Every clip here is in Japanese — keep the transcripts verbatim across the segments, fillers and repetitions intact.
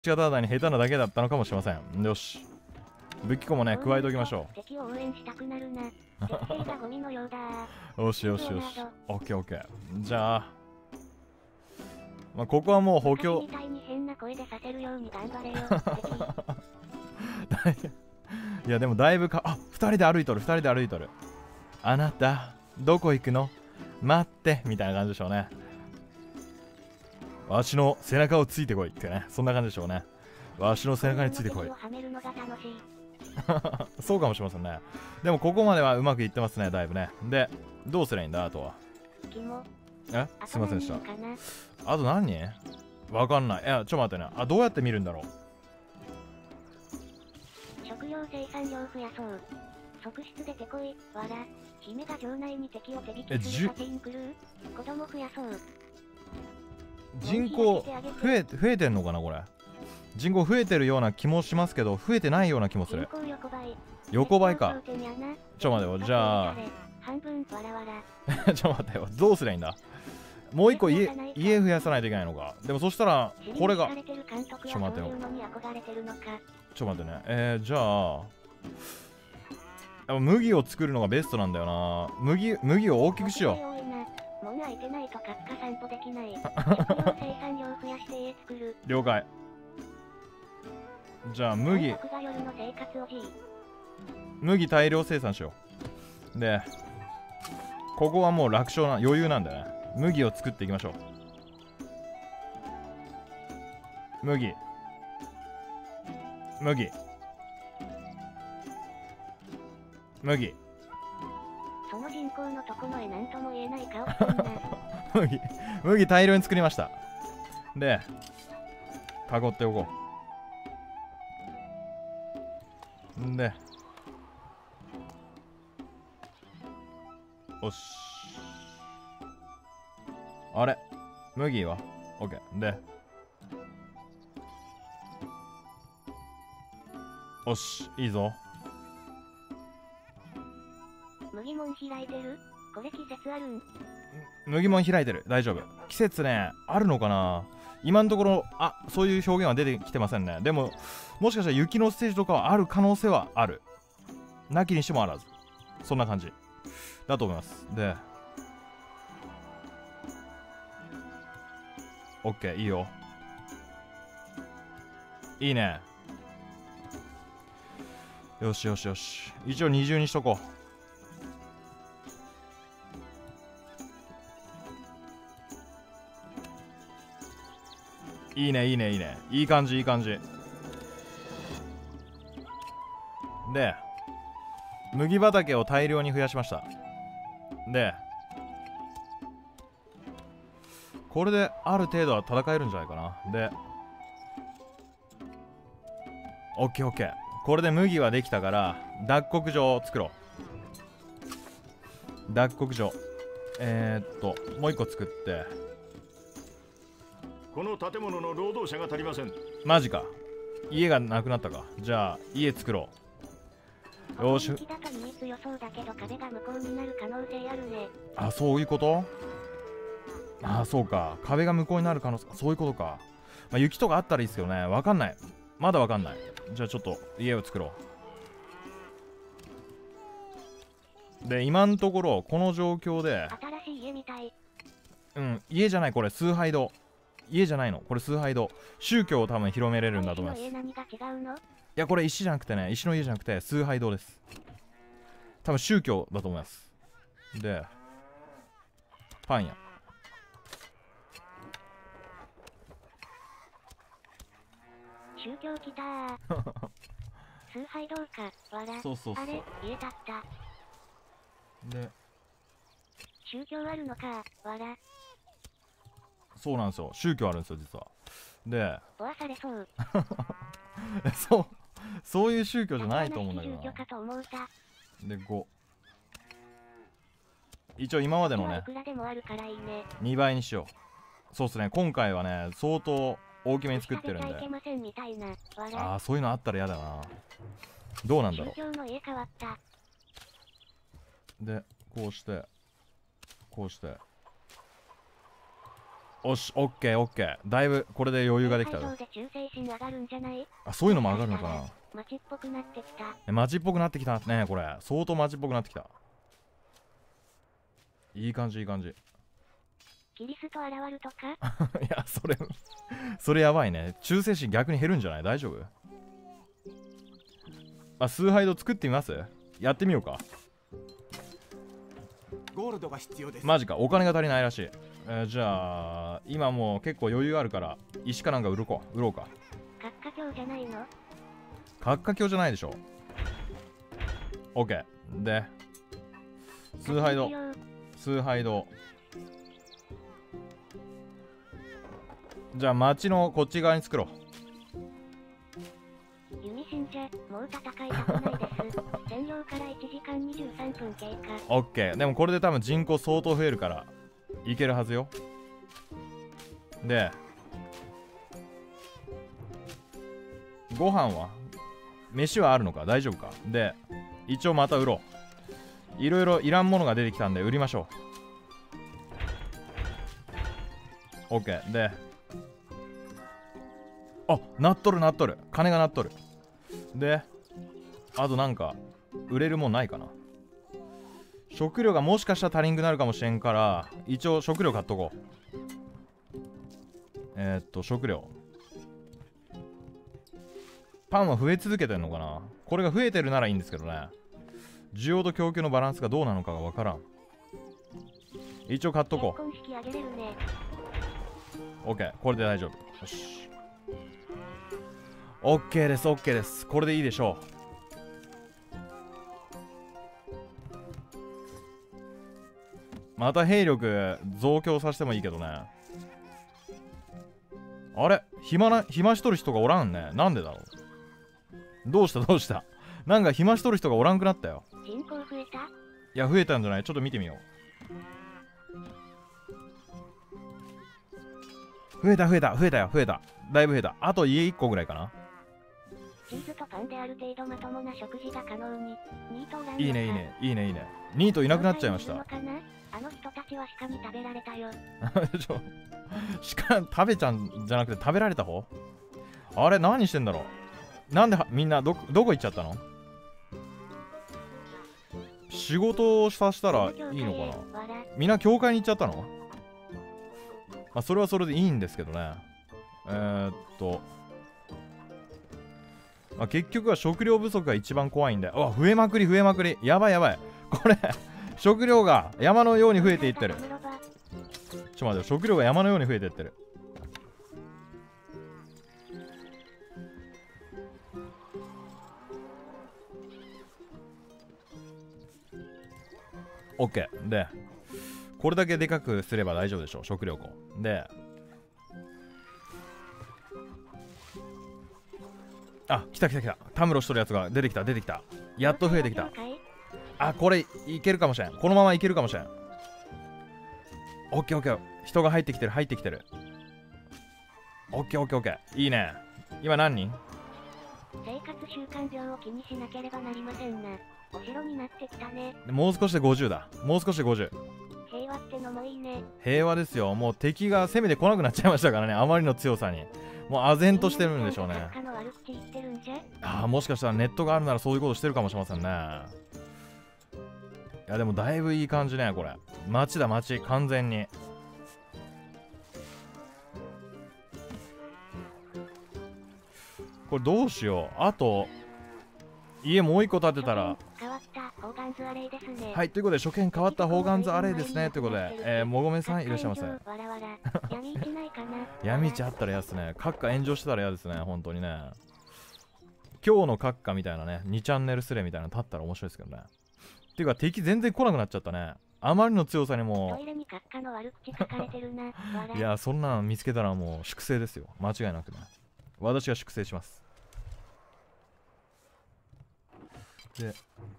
がただに下手なだけだったのかもしれません。よし。武器庫もね、加えておきましょう。 敵を応援したくなるな。鉄製がゴミのようだ。 よしよしよし。オッケーオッケー。じゃあ、まあ、ここはもう補強。 みたいに変な声でさせるように頑張れよ。 いやでもだいぶか、あ、二人で歩いとる、二人で歩いとる。あなた、どこ行くの？待って、みたいな感じでしょうね。わしの背中をついてこいってね、そんな感じでしょうね。わしの背中についてこい。そうかもしれませんね。でもここまではうまくいってますね、だいぶね。で、どうすりゃいいんだ、あとは。え、すいませんでした。あと何人？わかんない。いや、ちょっと待ってね。あ、どうやって見るんだろう。 食料生産量増やそう。側室でてこい、わら。姫が城内に敵を手引きするパティンクルー。子供増やそう。 人口増え、増えてんのかな、これ。人口増えてるような気もしますけど、増えてないような気もする。 横ばい。 横ばいか。ちょ、待てよ、じゃあ。 半分わらわら。 ちょ、待てよ、どうすりゃいいんだ。もう一個家、家増やさないといけないのか。でもそしたら、これが。ちょ、待てよ。ちょ、待ってね。えー、じゃあ。麦を作るのがベストなんだよな。麦、麦を大きくしよう。 門開いてないとカッカ散歩できない。生産量増やして家作る。 了解。じゃあ麦。麦大量生産しよう。で、ここはもう楽勝な余裕なんだよね。麦を作っていきましょう。麦。麦。麦。 その人口のとこの絵なんとも言えない顔してんな。 麦、麦大量に作りました。で、囲っておこう。んで、よし。あれ麦は ?OK。で、よし、いいぞ。 麦門開いてる？これ季節あるん？ 麦門開いてる。大丈夫。季節ね、あるのかな？今のところ、あ、そういう表現は出てきてませんね。でも、もしかしたら雪のステージとかはある可能性はある。なきにしもあらず。そんな感じ。だと思います。で、OK、いいよ。いいね。よしよしよし。一応二重にしとこう。いいねいいねいいね。いい感じいい感じ。で、麦畑を大量に増やしました。で、これである程度は戦えるんじゃないかな。で、オッケーオッケー。これで麦はできたから脱穀場を作ろう。脱穀場。えー、っともう一個作って。 この建物の労働者が足りません。 マジか。家がなくなったか。じゃあ家作ろう。よし。あ、そういうこと？あ、そうか。壁が向こうになる可能性。そういうことか。まあ、雪とかあったらいいですけどね。わかんない。まだわかんない。じゃあちょっと家を作ろう。で、今のところこの状況で、 新しい家みたい。 うん、家じゃない、これ崇拝堂。家じゃないの、これ崇拝堂。宗教を多分広めれるんだと思います。いや、これ石じゃなくてね、石の家じゃなくて崇拝堂です。多分宗教だと思います。で、パン屋。 宗教来たー。崇拝堂か、わら。 そうそうそう。 あれ、家だった。 で、 宗教あるのか、わら。 そうなんですよ。宗教あるんですよ、実は。で、 壊されそう。 そう、そういう宗教じゃないと思うんだけどな。で、ご。一応今までのね、にばいにしよう。そうっすね、今回はね、相当大きめに作ってるんで。ああ、そういうのあったら嫌だな。どうなんだろう。で、こうして、こうして。 おし、オッケーオッケー。だいぶこれで余裕ができたよ。あ、そういうのも上がるのかな。 街っぽくなってきた。 え、街っぽくなってきたね、これ。相当街っぽくなってきた。いい感じ、いい感じ。 キリスト現るとかいや、それ、それやばいね。忠誠心逆に減るんじゃない？大丈夫？あ、崇拝堂作ってみます？やってみようか。 ゴールドが必要です。 マジか、お金が足りないらしい。えー、じゃあ、今もう結構余裕あるから、石かなんか売ろうか。売ろうか。 閣下教じゃないの？ 閣下教じゃないでしょ。オッケー。で、崇拝堂。崇拝堂。じゃあ町のこっち側に作ろう。 弓信者、もう戦いたくないです。占領からいちじかんにじゅうさんぷん経過。 オッケー。でもこれで多分人口相当増えるからいけるはずよ。で、ご飯は飯はあるのか？大丈夫か？で、一応また売ろう。いろいろいらんものが出てきたんで売りましょう。オッケー。で、あ、なっとるなっとる。金がなっとる。で、あとなんか売れるもんないかな。食料がもしかしたら足りんくなるかもしれんから、一応食料買っとこう。えー、っと食料、パンは増え続けてんのかな。これが増えてるならいいんですけどね。需要と供給のバランスがどうなのかがわからん。一応買っとこう。オッケー、これで大丈夫。よし、オッケーです、オッケーです。これでいいでしょう。また兵力増強させてもいいけどね。あれ、暇な暇しとる人がおらんね。なんでだろう。どうしたどうした。なんか暇しとる人がおらんくなったよ。 人口増えた？ いや、増えたんじゃない。ちょっと見てみよう。増えた増えた増えたよ、増えた。だいぶ増えた。あと家いっこぐらいかな。 チーズとパンである程度まともな食事が可能に。ニートおらんのか？ いいねいいねいいねいいね。ニートいなくなっちゃいました。 あの人たちは鹿に食べられたよ。 ちょ鹿食べちゃんじゃなくて食べられた方？あれ何してんだろう。なんでみんなどどこ行っちゃったの？仕事をさせたらいいのかな。みんな教会に行っちゃったの？まあそれはそれでいいんですけどね。えー、っと、まあ、結局は食料不足が一番怖いんで。うわ、増えまくり増えまくり。やばいやばい。これ食料が山のように増えていってる。ちょっと待って、食料が山のように増えていってる。オッケー。で、これだけでかくすれば大丈夫でしょう、食料庫。で、あ、来た来た来た。たむろしとるやつが出てきた出てきた。やっと増えてきた。あ、これいけるかもしれん。このままいけるかもしれん。オッケーオッケー。人が入ってきてる入ってきてる。オッケーオッケーオッケー。いいね。今何人？ 生活習慣病を気にしなければなりませんな。お城になってきたね。 もう少しでごじゅうだ。もう少しでごじゅう。 平和ってのもいいね。 平和ですよ。もう敵が攻めてこなくなっちゃいましたからね。あまりの強さに。もう唖然としてるんでしょうね。ああ、もしかしたらネットがあるならそういうことしてるかもしれませんね。いやでもだいぶいい感じね、これ。街だ街、完全に。これどうしよう。あと家もう一個建てたら。はい、ということで初見変わったホーガンズアレイですね。ということで、えー、もごめさんいらっしゃいませ。闇市あったら嫌ですね。閣下炎上してたら嫌ですね、本当にね。今日の閣下みたいなね、にチャンネルスレみたいなの立ったら面白いですけどね。っていうか敵全然来なくなっちゃったね。あまりの強さにもいや、そんなの見つけたらもう粛清ですよ。間違いなくね。私が粛清します。で、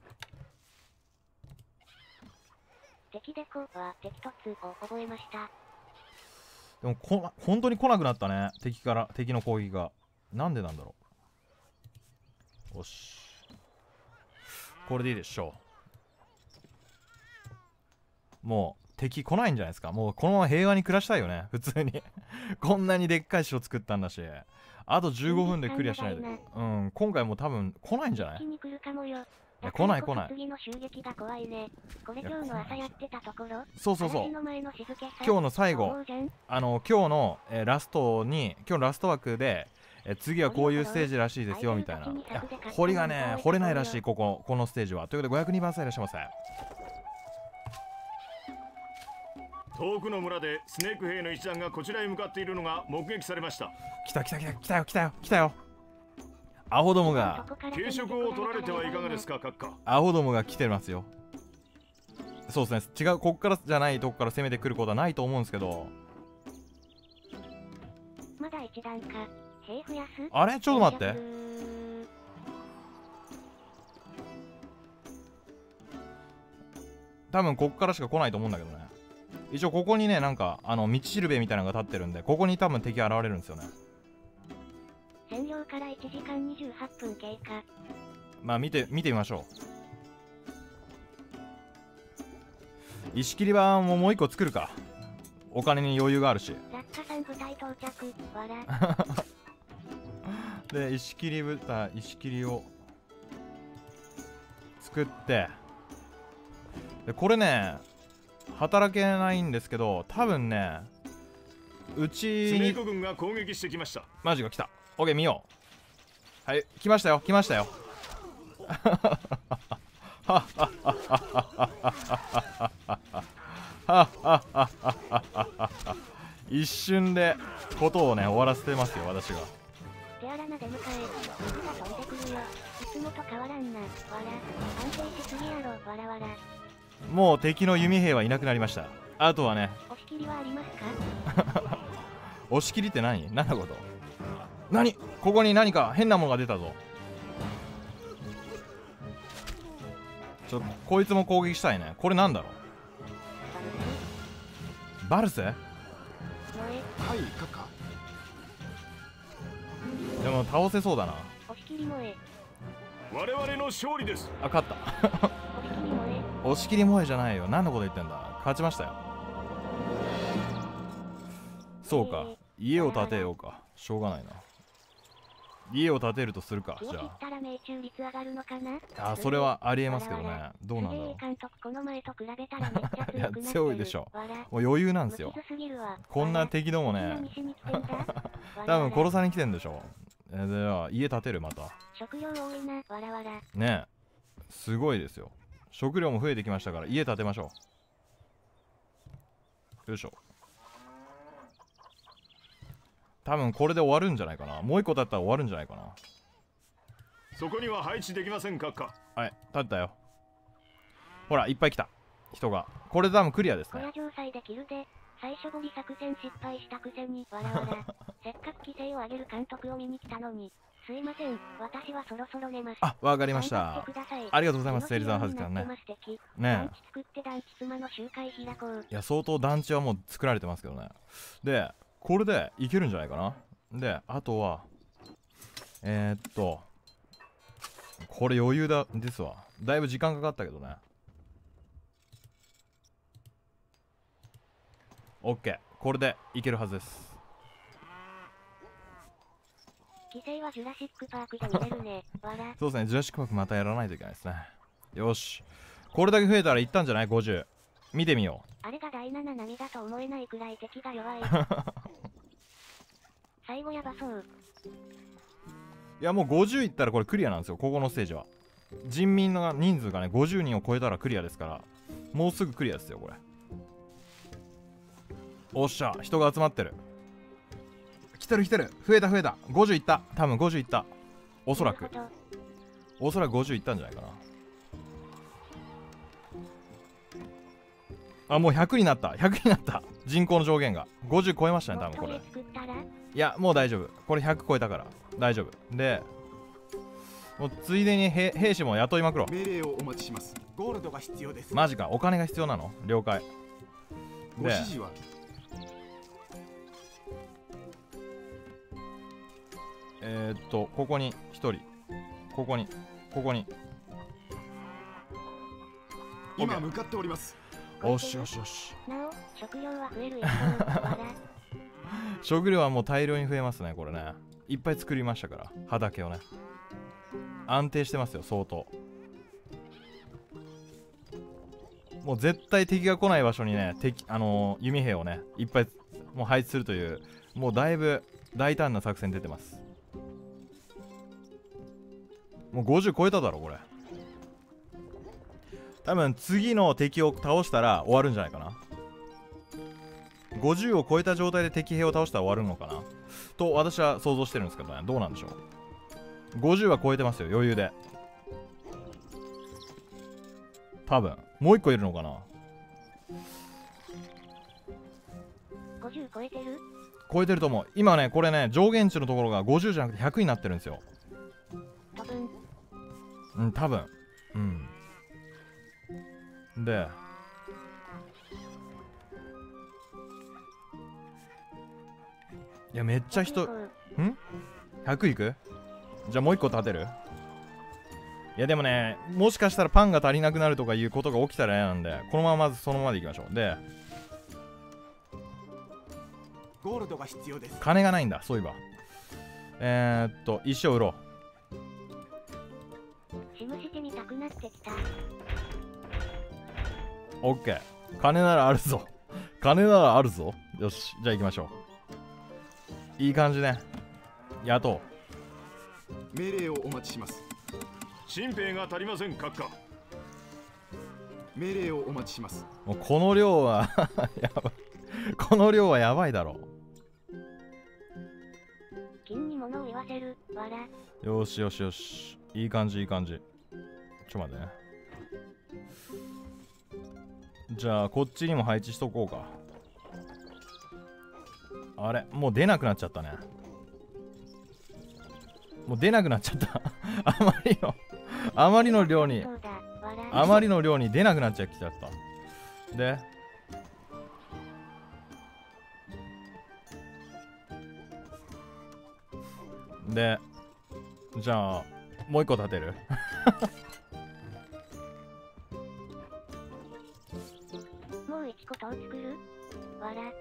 敵でこは敵突を覚えました。 でもこ本当に来なくなったね。敵から敵の攻撃が。なんでなんだろう。よし、これでいいでしょう。もう敵来ないんじゃないですか。もうこのまま平和に暮らしたいよね普通にこんなにでっかい城作ったんだし、あとじゅうごふんでクリアしないと。うん、今回も多分来ないんじゃない。 に来るかもよ。 いや来ない来ない。 次の襲撃が怖いね。これ今日の朝やってたところ。 そうそうそう。 の前の静けさ今日の最後、あの今日の、えー、ラストに今日のラスト枠で、えー、次はこういうステージらしいですよみたいな。いや堀がね掘れないらしいこここのステージは。ということでごひゃくにばんさんいらっしゃいませ。 遠くの村でスネーク兵の一団がこちらへ向かっているのが目撃されました。 来た来た来た来たよ来たよ来たよ。アホどもが軽食を取られてはいかがですか閣下。 アホどもが来てますよ。そうですね、違うこっからじゃないとこから攻めてくることはないと思うんですけど。 まだ一段か。兵増やす。 あれちょっと待って、多分こっからしか来ないと思うんだけどね。一応ここにねなんかあの道しるべみたいなのが立ってるんで、ここに多分敵現れるんですよね。 占領からいちじかんにじゅうはっぷん経過。 まあ見て見てみましょう。石切り板ももう一個作るか。お金に余裕があるし。 落下さん部隊到着。わらで石切り豚石切りを作って、でこれね働けないんですけど、多分ねうちスネーク軍が攻撃してきました。 マジか来た。オッケー見よう。はい来ましたよ来ましたよ一瞬でことをね終わらせてますよ私が。 手荒な出迎え、水が飛んでくるよ。いつもと変わらんな。わら安定しすぎやろ。わらわら。 もう敵の弓兵はいなくなりました。あとはね押し切りはありますか押し切りって何何のこと。何ここに何か変なものが出たぞ。ちょこいつも攻撃したいね。これなんだろう。バルセ。 はい閣下。 でも倒せそうだな。 押し切り萌え。 我々の勝利です。 あ勝った押し切り萌え。 押し切り萌えじゃないよ。何のこと言ってんだ。勝ちましたよ。そうか、家を建てようか。しょうがないな。家を建てるとするか。じゃああそれはありえますけどね。どうなんだろう。いや強いでしょ。もう余裕なんですよ。こんな敵どもね多分殺さに来てんでしょ。えー、では家建てる。また食料多いな。わらわらねえすごいですよ。食料も増えてきましたから家建てましょう。よいしょ。多分これで終わるんじゃないかな。もう一個建ったら終わるんじゃないかな。 そこには配置できません閣下。 はい建ったよ。ほらいっぱい来た人が。これで多分クリアですね。 小屋城塞でキルで最初堀作戦失敗したくせに。わらわらせっかく規制を上げる監督を見に来たのに。すいません私はそろそろ寝ます。 あわかりました。ありがとうございます。セリザンハズキさんね。ねえ作って団地妻の集会開こう。 いや相当団地はもう作られてますけどね。でこれでいけるんじゃないかな。であとはえー、っとこれ余裕だですわ。だいぶ時間かかったけどね。オッケーこれでいけるはずです。 規制はジュラシックパークで見れるね。わらそうですねジュラシックパークまたやらないといけないですね。よしこれだけ増えたらいったんじゃない。ごじゅう見てみよう。 あれがだいなな並みだと思えないくらい敵が弱い最後やばそう。 いやもうごじゅういったらこれクリアなんですよ。ここのステージは人民の人数がねごじゅうにんを超えたらクリアですから、もうすぐクリアですよこれ。おっしゃ人が集まってる。来てる来てる。増えた増えた。ごじゅういった。多分ごじゅういった。おそらくおそらくごじゅういったんじゃないかな。あもうひゃくになった。ひゃくになった。人口の上限がごじゅう超えましたね多分これ。いやもう大丈夫。これひゃく超えたから大丈夫で、もうついでに兵兵士も雇いまくろう。 命令をお待ちします。ゴールドが必要です。 マジか。お金が必要なの。了解。 ご指示は。 えー、っとここにひとり、ここにここに今向かっております。 よしよしよし。 なお、食料は増える一方。わら。 食料はもう大量に増えますね、これね。いっぱい作りましたから、畑をね。安定してますよ、相当。もう絶対敵が来ない場所にね、敵、あのー、弓兵をね、いっぱいもう配置するという、もうだいぶ大胆な作戦出てます。もうごじゅう超えただろ、これ。多分次の敵を倒したら終わるんじゃないかな。ごじゅうを超えた状態で敵兵を倒したら終わるのかなと私は想像してるんですけどね。どうなんでしょう。ごじゅうは超えてますよ、余裕で。多分もう一個いるのかな。 ごじゅう超えてる？ 超えてると思う。今ね、これね、上限値のところがごじゅうじゃなくてひゃくになってるんですよ。 多分。 うん、多分。うん。で、いや、めっちゃ人、ん ?ひゃく いく？じゃあもう一個立てる？いやでもね、もしかしたらパンが足りなくなるとかいうことが起きたら嫌なんで、このまままずそのままでいきましょう。で、 ゴールドが必要です。 金がないんだ、そういえば。えー、っと、石を売ろう。シムしてみたくなってきた。 オッケー。金ならあるぞ。金ならあるぞ。よし、じゃあ行きましょう。いい感じね。雇う。命令をお待ちします。 新兵が足りません、閣下。 命令をお待ちします。 もうこの量はやばい。この量はやばいだろ。 金に物を言わせる。わら。 よしよしよし。いい感じいい感じ。ちょっと待ってね。じゃあこっちにも配置しとこうか。あれ、もう出なくなっちゃったね。もう出なくなっちゃったあまりのあまりの量にあまりの量に出なくなっちゃきちゃった。で、で、じゃあもう一個立てるもう一個塔作る？わら。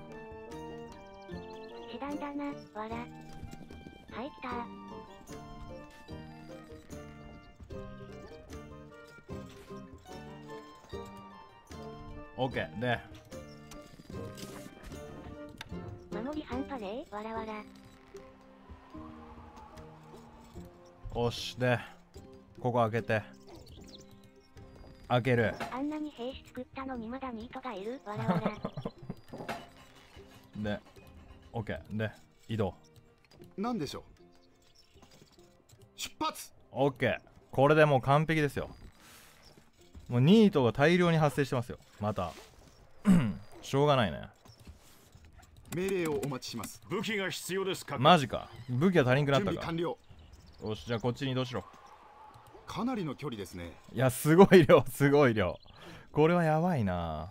師団だな、わら。はい、来た。 オッケー。で、 守り半端ねえ、わらわら。 おし、で、ここ開けて。開ける。 あんなに兵士作ったのにまだニートがいる、わらわら。 で、オッケー。で、移動。 なんでしょう。出発。 オッケー。これでもう完璧ですよ。もうニートが大量に発生してますよ。またしょうがないね。 命令をお待ちします。 武器が必要ですか。 マジか。武器が足りんくなったか。 準備完了。 よし、じゃあこっちに移動しろ。 かなりの距離ですね。 いや、すごい量、すごい量。これはやばいな。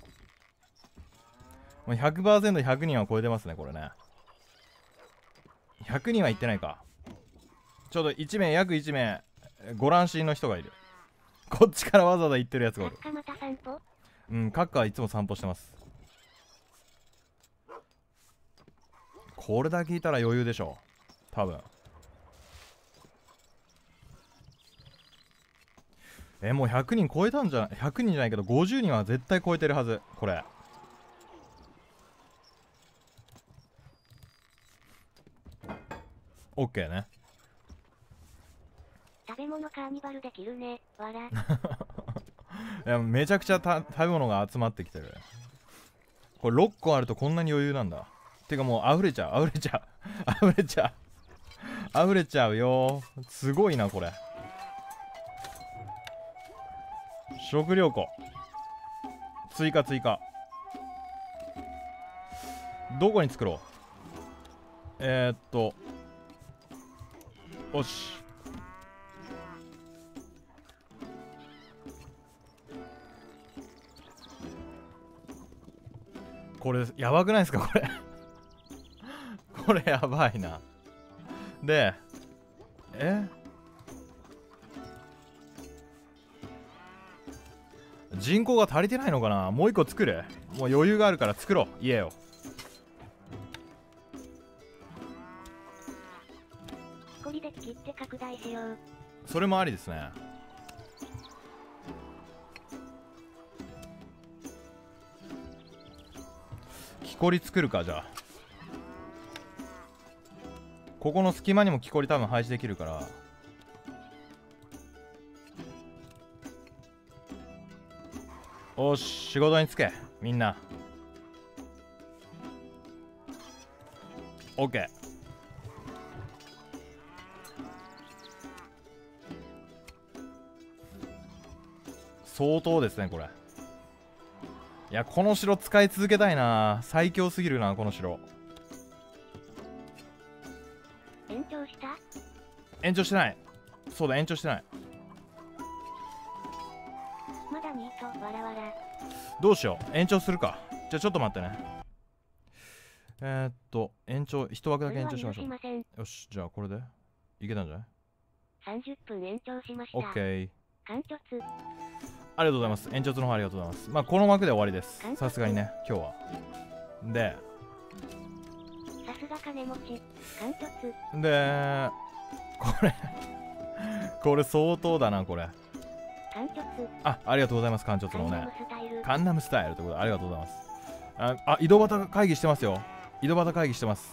もう ひゃくパーセントひゃく 人は超えてますね、これね。ひゃくにんはいってないか。ちょうどいち名、約いち名、ご乱心の人がいる。こっちからわざわざ行ってるやつがおる。 閣下また散歩？ うん、カッカはいつも散歩してます。これだけいたら余裕でしょう。多分。え、もうひゃくにん超えたんじゃない？ ひゃく 人じゃないけどごじゅうにんは絶対超えてるはず。これ。オッケーね。 食べ物カーニバルできるね、わら。 いや、めちゃくちゃた食べ物が集まってきてる。これろっこあるとこんなに余裕なんだ。てかもう溢れちゃう溢れちゃう溢れちゃう溢れちゃうよ。すごいなこれ。食料庫追加追加。どこに作ろう。えー、っとよし。これやばくないですかこれこれやばいな。で、え人口が足りてないのかな。もう一個作る。もう余裕があるから作ろう家を。 木こりで切って拡大しよう。 それもありですね。木こり作るか。じゃあここの隙間にも木こり多分配置できるから。おし、仕事に就けみんな。オッケー。相当ですねこれ。いやこの城使い続けたいな。最強すぎるなこの城。 延長した？ 延長してない。そうだ延長してない。 まだニートわらわら。 どうしよう延長するか。じゃあちょっと待ってね。えー、っと延長一枠だけ延長しましょう。よしじゃあこれでいけたんじゃない？ さんじゅっぷん延長しました。 オッケー。 完結。 ありがとうございます。延長の方ありがとうございます。まあこの枠で終わりです。さすがにね今日は。でさすが金持ち。完結。 でこれこれ相当だなこれ。 完結。 あ、ありがとうございます。完結のねカンナムスタイル。 カンナムスタイルってことでありがとうございます。あ、あ井戸端会議してますよ。井戸端会議してます。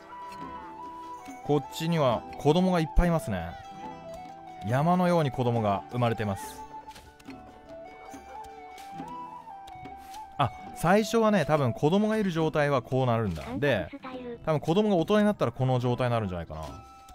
こっちには子供がいっぱいいますね。山のように子供が生まれてます。あ、最初はね多分子供がいる状態はこうなるんだ。で多分子供が大人になったらこの状態になるんじゃないかな。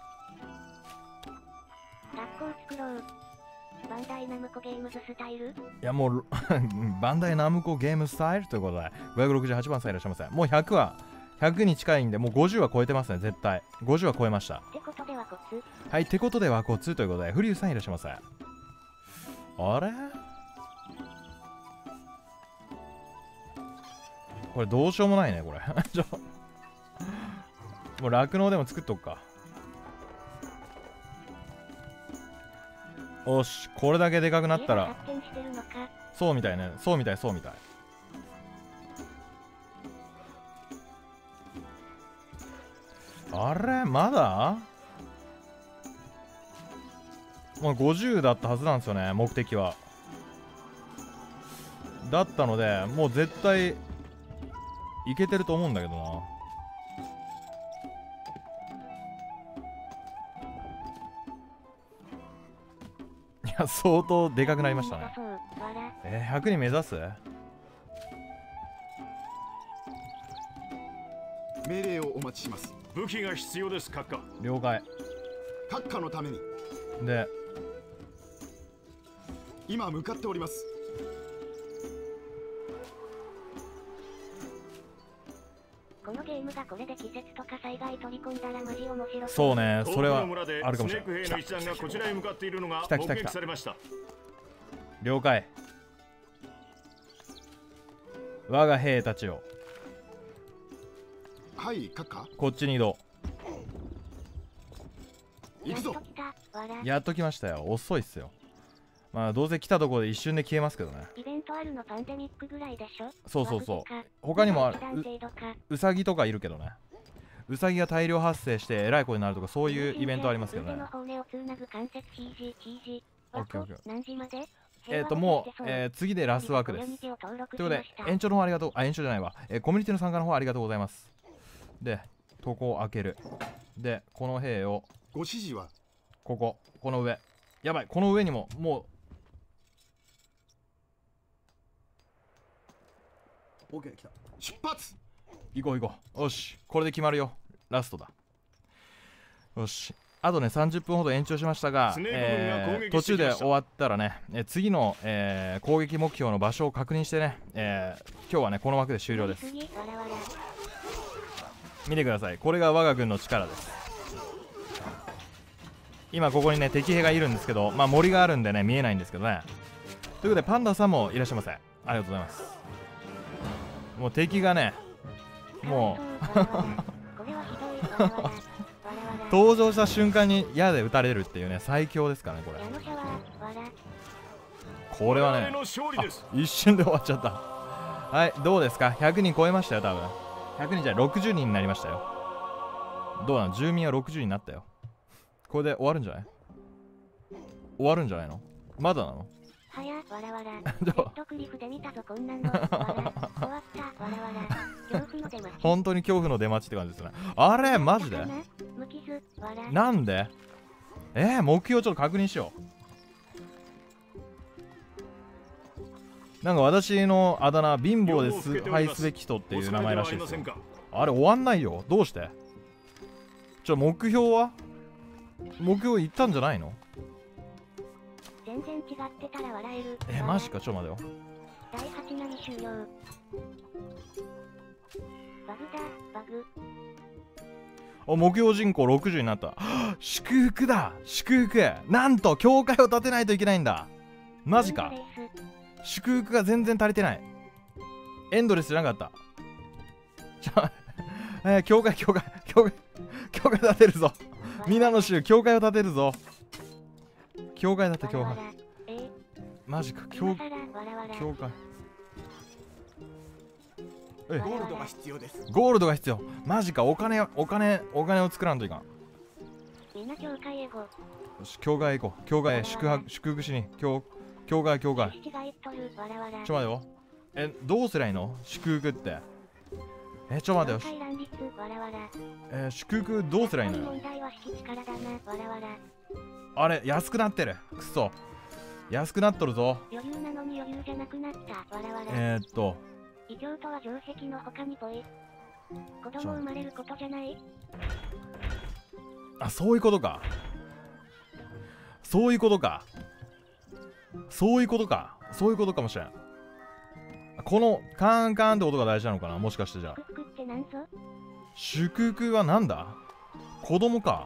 学校作ろう。バンダイナムコゲームズスタイル。いやもうバンダイナムコゲームスタイルということでごひゃくろくじゅうはちばんさんいらっしゃいませ。もうひゃくはひゃくに近いんでもうごじゅうは超えてますね絶対。ごじゅうは超えました。 ってことではコツ。 はい、ってことで和骨ということでフリューさんいらっしゃいませ。あれこれどうしようもないねこれちょもう酪農でも作っとくか。よしこれだけでかくなったらそうみたいね。そうみたいそうみたい。あれまだもうごじゅうだったはずなんですよね目的は。だったのでもう絶対いけてると思うんだけどな。いや相当でかくなりましたね。えー、ひゃくに目指す。 命令をお待ちします。 武器が必要です閣下。 了解。 閣下のためにで今向かっております。 このゲームがこれで季節とか災害取り込んだらマジ面白そう。 そうねそれはあるかもしれない。 スネーク兵の一団がこちらへ向かっているのが目撃されました。 了解。我が兵たちをはい閣下こっちに移動。 行くぞ。 やっと来ましたよ。遅いっすよ。まあどうせ来たところで一瞬で消えますけどね。 イベントあるのパンデミックぐらいでしょ。 そうそうそう。他にもある う, うさぎとかいるけどね。うさぎが大量発生してえらいことになるとかそういうイベントありますけどね。えっともう、えー、次でラスワークです。ということで延長の方ありがとう。あ延長じゃないわ、えー、コミュニティの参加の方ありがとうございます。で投稿を開ける。でこの兵をご指示はこここの上やばいこの上にももうオーケー来た。出発。 行こう行こう。よしこれで決まるよ。ラストだ。よしあとねさんじゅっぷんほど延長しましたが、えー、途中で終わったらね、えー、次の、えー、攻撃目標の場所を確認してね、えー、今日はねこの枠で終了です。見てくださいこれが我が軍の力です。今ここにね敵兵がいるんですけどまあ森があるんでね見えないんですけどね。ということでパンダさんもいらっしゃいませ。ありがとうございます。もう敵がねもう登場した瞬間に矢で撃たれるっていうね最強ですからねこれ。 これはね、一瞬で終わっちゃった。はい、どうですか？ ひゃく 人超えましたよ、多分。ひゃくにんじゃろくじゅうにんになりましたよ。どうなの？住民はろくじゅうにんになったよ。これで終わるんじゃない？終わるんじゃないの？まだなの？ はや、わらわら。ネットクリフで見たぞ、こんなの。わら。終わった、わらわら。恐怖の出待ち。 本当に恐怖の出待ちって感じですね。あれマジで？ 無傷、わら。 なんで？えー、目標ちょっと確認しよう。なんか私のあだ名、貧乏で崇拝すべき人っていう名前らしいですよ。あれ終わんないよ。どうして？ちょ、目標は？目標いったんじゃないの？ 全然違ってたら笑える。 え、マジか、ちょ、待てよ。 だいはち波終了。バグだ、バグ。 お、目標人口ろくじゅうになった。祝福だ、祝福。なんと、教会を建てないといけないんだ。マジか。祝福が全然足りてない。エンドレスじゃなかった。ちょ、えー、教会、教会、教会、教会建てるぞ。皆の衆、教会を建てるぞ。教会だって教会。マジか、教会。教会。 ゴールドが必要です。 ゴールドが必要。マジか、お金、お金、お金を作らんといかん。 みんな教会へ行こう。 よし、教会行こう。教会へ宿泊、祝福しに。教、教会、教会。ちょ、待てよ。え、どうすりゃいいの？祝福って。え、ちょ、待てよ。えー、祝福どうすりゃいいのよ。あれ、安くなってる。くそ。安くなっとるぞ。 余裕なのに余裕じゃなくなった。わらわら。 えー、っと。 異教とは城壁の他にぽい。子供生まれることじゃない？ あ、そういうことか。そういうことか。そういうことか。そういうことかもしれん。このカーンカーンってことが大事なのかな、もしかしてじゃあ。 祝福ってなんぞ？ 祝福はなんだ？子供か。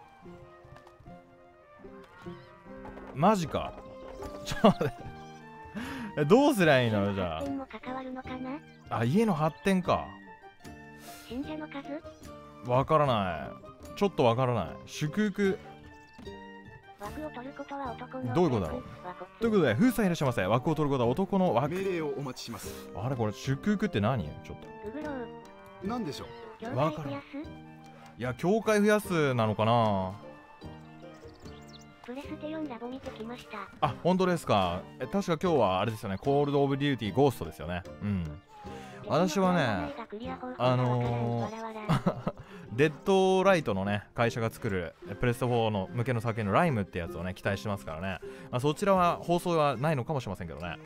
マジか。ちょっと待って。え、どうすりゃいいのじゃあ。あ、家の発展か。 信者の数？ わからない。ちょっとわからない。祝福。 枠を取ることは男の。 どういうことだろう。ということで、風さんいらっしゃいませ。枠を取ることは男の枠。 命令をお待ちします。 あれこれ、祝福って何？ちょっと。 ググロー。なんでしょう。わからん。いや、教会増やすなのかな。 プレステよんラボ見てきました。 あ、本当ですか。え、確か今日はあれですよね。コールドオブデューティーゴーストですよね。うん。私はね、あのー、デッドライトのね、会社が作るプレステフォーの向けの作品のライムってやつをね、期待してますからね。まあ、そちらは放送はないのかもしれませんけどね。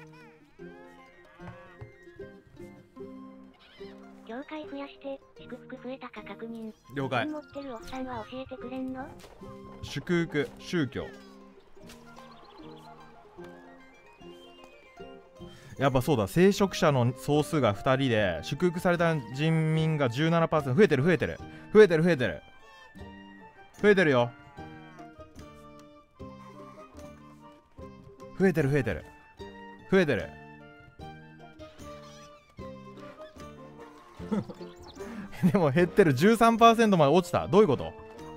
教会増やして祝福増えたか確認。 了解。 持ってるおっさんは教えてくれんの？ 祝福、宗教。やっぱそうだ、聖職者の総数がふたりで祝福された人民が じゅうななパーセント 増えてる増えてる増えてる増えてる増えてるよ。増えてる増えてる増えてるでも減ってる。 じゅうさんパーセント まで落ちた。どういうこと？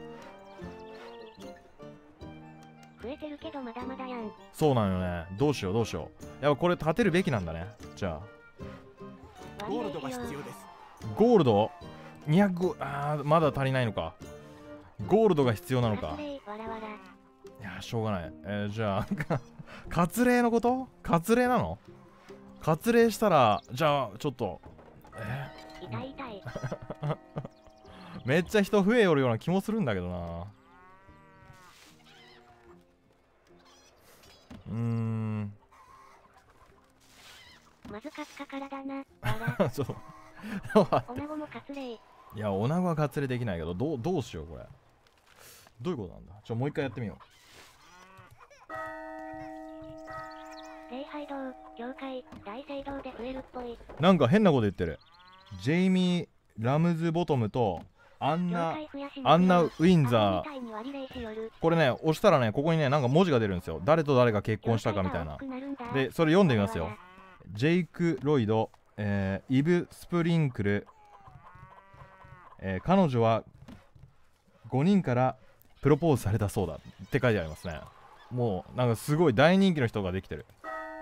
増えてるけどまだまだやん。 そうなのよね。どうしようどうしよう。やっぱこれ立てるべきなんだね。じゃあゴールドが必要です。 ゴールドにひゃく。あー、まだ足りないのか。ゴールドが必要なのか。いや、しょうがない。えー、じゃあ割礼のこと？割礼なの？割礼したら、じゃあちょっとえー、痛い痛いめっちゃ人増えよるような気もするんだけどな。うーん。 まずカツカからだな。あら。 ちょっと。 おなごも割礼。 いや、おなごは割礼できないけど、どう、どうしようこれ。どういうことなんだ。ちょ、もう一回やってみよう。 礼拝堂、教会、大聖堂で増えるっぽい。 なんか変なこと言ってる。ジェイミー・ラムズボトムとアンナ・アンナ・ウィンザー。これね、押したらね、ここにね、なんか文字が出るんですよ。誰と誰が結婚したかみたいな。で、それ読んでみますよ。ジェイク・ロイド、えー、イブ・スプリンクル、えー、彼女はごにんからプロポーズされたそうだって書いてありますね。もうなんかすごい大人気の人ができてる。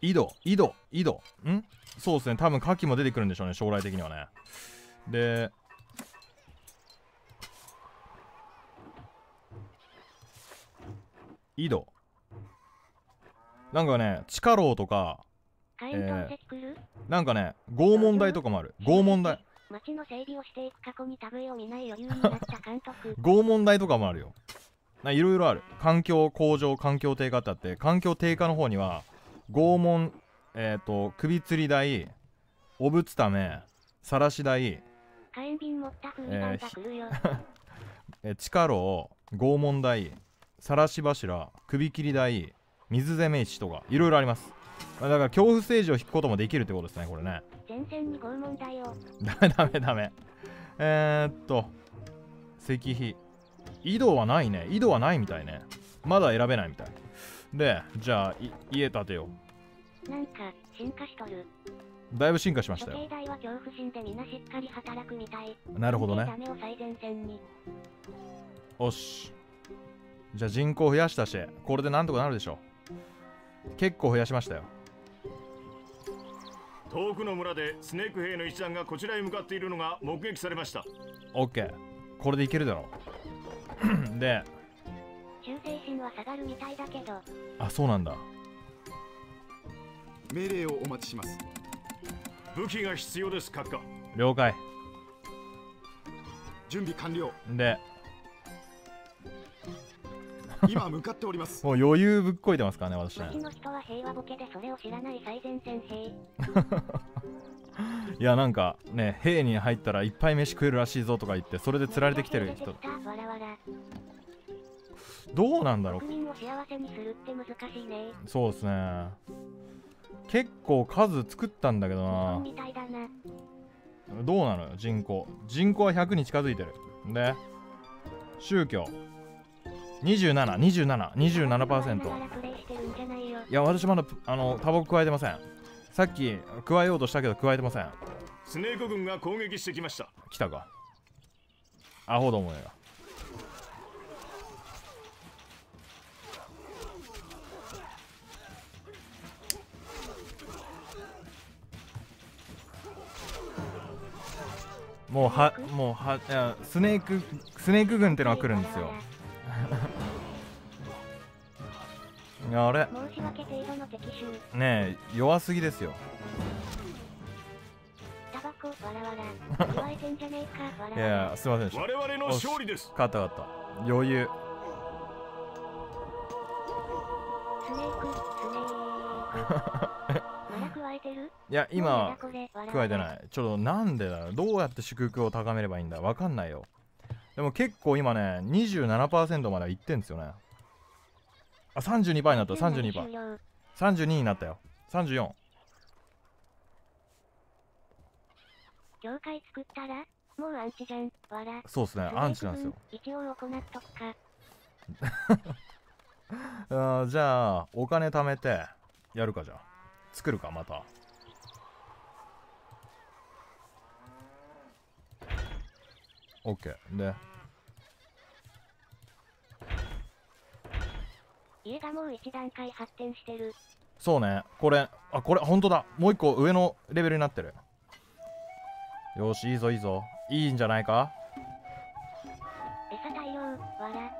井戸井戸井戸んそうですね、多分牡蠣も出てくるんでしょうね、将来的にはね。で井戸なんかね、地下牢とか、 火炎透析来る、 なんかね、拷問台とかもある。拷問台街の整備をしていく過去に類を見ない余裕になった監督拷問台とかもあるよ。いろいろある。環境向上、環境低下ってあって、環境低下の方には拷問、えっ、ー、と首吊り台、おぶつため、さらし台、 火炎瓶持ったフーリガンが来るよ、 えー、地下牢、拷問台、さらし柱、首切り台、水攻め石とかいろいろあります。だから恐怖政治を引くこともできるってことですね、これね。 前線に拷問台を。 ダメダメダメ。えー、っと石碑、井戸はないね。井戸はないみたいね。まだ選べないみたいで、じゃあ家建てよう。なんか進化しとる。 だいぶ進化しましたよ。 処刑台は恐怖心でみんなしっかり働くみたい。 なるほどね。 ダメを最前線に。 おし、じゃあ人口増やしたし、これでなんとかなるでしょう。結構増やしましたよ。 遠くの村でスネーク兵の一団がこちらへ向かっているのが目撃されました。 オッケー、これでいけるだろう。で、 忠誠心は下がるみたいだけど。 あ、そうなんだ。 命令をお待ちします。 武器が必要です、閣下。 了解。 準備完了。 で、 今向かっております。 もう余裕ぶっこいてますからね、私ね。 町の人は平和ボケでそれを知らない最前線兵。 いや、なんかね、兵に入ったらいっぱい飯食えるらしいぞとか言って、それで釣られてきてる人。 わらわら。 どうなんだろう。 国民を幸せにするって難しいね。 そうですね。結構数作ったんだけどな。 みたいだな。 どうなのよ、人口。人口はひゃくに近づいてる。で、宗教。にじゅうなな、にじゅうなな、にじゅうななパーセント。いや、私まだあのタバコ加えてません。さっき加えようとしたけど加えてません。 スネーク軍が攻撃してきました。 来たか。アホどもよ。もうは、もうは、いや、スネーク、スネーク軍ってのが来るんですよ。いや、あれ申し訳程度の敵襲。 ねえ、弱すぎですよ。 タバコわらわら。弱いてんじゃねえか。わらわら。 いやいや、すいませんでした。 我々の勝利です。 勝った勝った。余裕。 スネーク、スネーク。まだ加えてる？ いや、今加えてない。ちょっとなんでだろう。どうやって祝福を高めればいいんだ。わかんないよ。でも結構今ね、にじゅうななパーセント までいってんですよね。あ、さんじゅうにパーセント になった。さんじゅうにパーセント。さんじゅうにになったよ。さんじゅうよん。 教会作ったらもうアンチじゃん。わら。 そうですね、アンチなんですよ。 一応行っとくか。 あ、じゃあお金貯めてやるか。じゃあ作るか、また。オッケー。で、 家がもう一段階発展してる。 そうね、これ、あ、これ本当だ。もう一個上のレベルになってる。よし、いいぞいいぞ。いいんじゃないか。 餌大量、わら。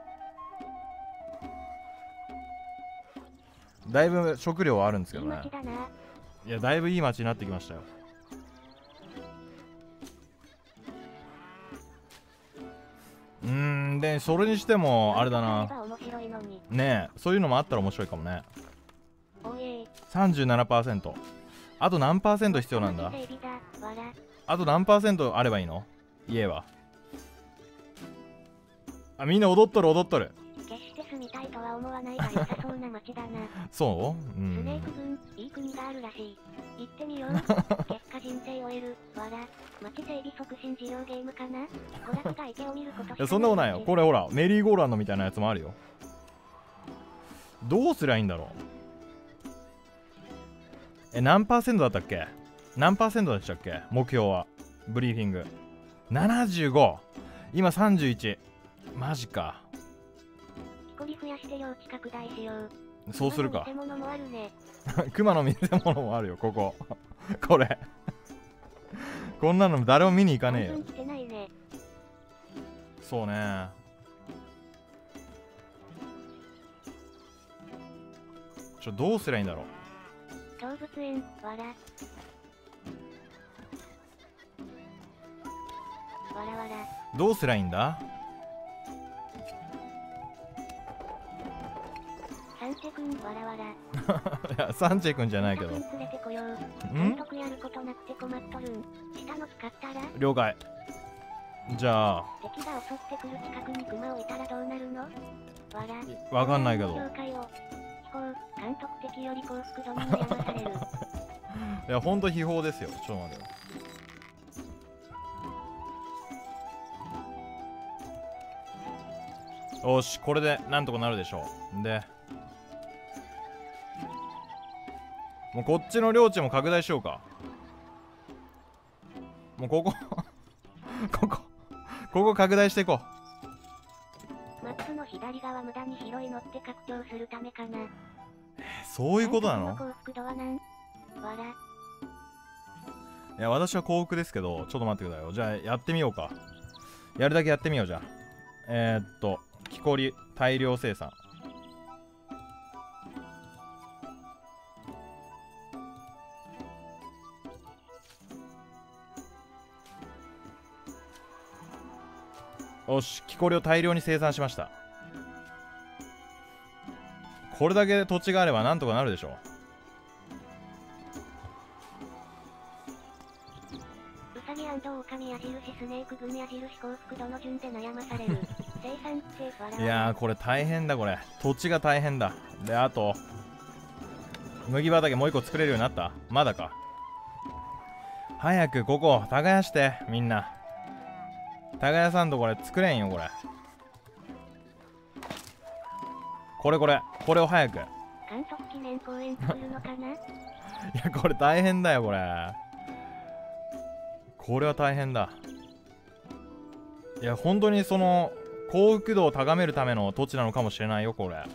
だいぶ食料はあるんですけどね。 いい町だな。 いや、だいぶいい町になってきましたよ。うーん、で、それにしてもあれだな。ねえ、そういうのもあったら面白いかもね。さんじゅうななパーセント。あと何パーセント必要なんだ。あと何パーセントあればいいの、家は。あ、みんな踊っとる踊っとる。 決して住みたいとは思わないが良さそうな町だな。 そう、うん、 スネーク軍、いい国があるらしい。行ってみよう。結果人生を得る。わら。町整備促進事業ゲームかな。娯楽が池を見ることしかない。 いや、そんなことないよ。これほら、メリーゴーランドみたいなやつもあるよ。どうすりゃいいんだろう。え、何パーセントだったっけ。何パーセントでしたっけ、目標は。ブリーフィングななじゅうご。今さんじゅういち。マジか。 木こり増やして用地拡大しよう。 そうするか。 熊の見せ物もあるね。 熊の見せ物もあるよ、ここ。これ。こんなの誰も見に行かねえよ。 半分来てないね。 そうね。ちょ、どうすりゃいいんだろう。 動物園、わら。わらわら。 どうすりゃいいんだ。 サンチェ君、わらわら。 いや、サンチェ君じゃないけど。 サンチェ君連れてこよう。 ん監督やることなくて困っとるん。下の使ったら了解。じゃあ、 敵が襲ってくる近くに熊をいたらどうなるの。わら。 わかんないけど。 了解を。秘宝、監督敵より幸福度に悩まされる。 いや、ほんと秘宝ですよ。ちょっと待ってよ。よし、これでなんとかなるでしょう。で、もうこっちの領地も拡大しようか。もうここここここ拡大していこマップの左側無駄に広いのって拡張するためかな。 う。そういうことなの。 監督の幸福度はなんわら。 いや、私は幸福ですけど、ちょっと待ってくださいよ。じゃあやってみようか。やるだけやってみよう。じゃあえー、っと木こり大量生産。よし、木こりを大量に生産しました。これだけ土地があればなんとかなるでしょう。 ウサギ狼矢印スネーク軍矢印幸福度の順で悩まされる。生産ってわらわら。 いやー、これ大変だ。これ土地が大変だ。で、あと麦畑もう一個作れるようになった。まだか。早くここ耕してみんな。耕さんとこれ作れんよ。これこれこれこれを早く。 監督記念公園作るのかな。 いや、これ大変だよ。これこれは大変だ。いや、本当にその幸福度を高めるための土地なのかもしれないよ。これ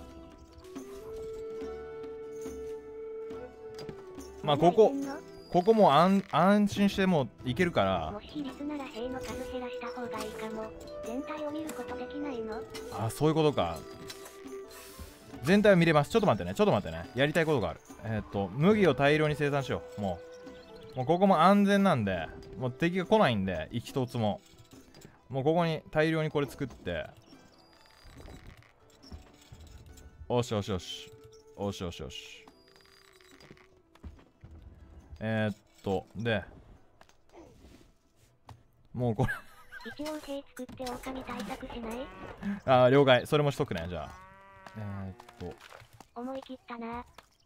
まあここここも安安心してもういけるから。 もし比率なら兵の数減らした方がいいかも。全体を見ることできないの。 あ、そういうことか。全体を見れます。ちょっと待ってね、ちょっと待ってね。やりたいことがある。えー、っと麦を大量に生産しよう。もうもうここも安全なんで、もう敵が来ないんで、一つも。もうここに大量にこれ作って、おしよしよしおしよしよし。えー、っとでもうこれ一応兵作って狼対策しない。 あー、了解。それもしとくね。じゃあえー、っと思い切ったな。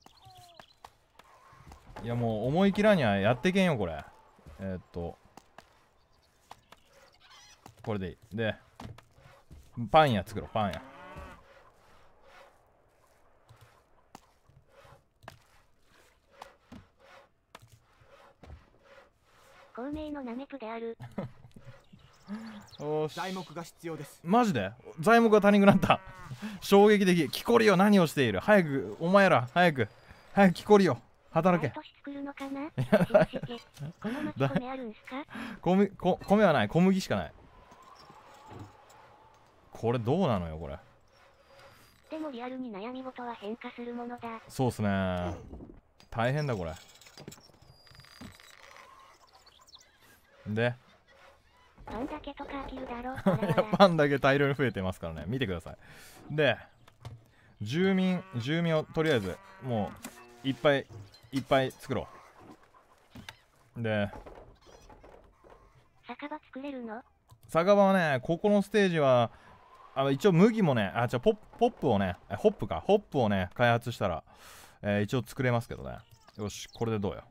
いや、もう思い切らにはやってけんよ。これえー、っとこれでいい。でパン屋作ろう。パン屋。 孔明のナメプである。 おーし、 材木が必要です。 マジで材木が足りなくなった。衝撃的。木こりよ、何をしている。早くお前ら早く早く木こりよ働け。 毎年作るのかな。もししてこの町米あるんすか。 小麦こ米はない。小麦しかない。これどうなのよ。これでもリアルに悩み事は変化するものだ。 そうっすね。大変だこれ。でパンだけとか飽きるだろ。 いや、パンだけ大量に増えてますからね。見てください。で住民住民をとりあえずもういっぱいいっぱい作ろう。で酒場作れるの。 酒場はね、ここのステージはあ一応麦もね、あ、じゃあポップ、ポップをね、ホップか、ホップをね、開発したら、えー、一応作れますけどね。よし、これでどうよ。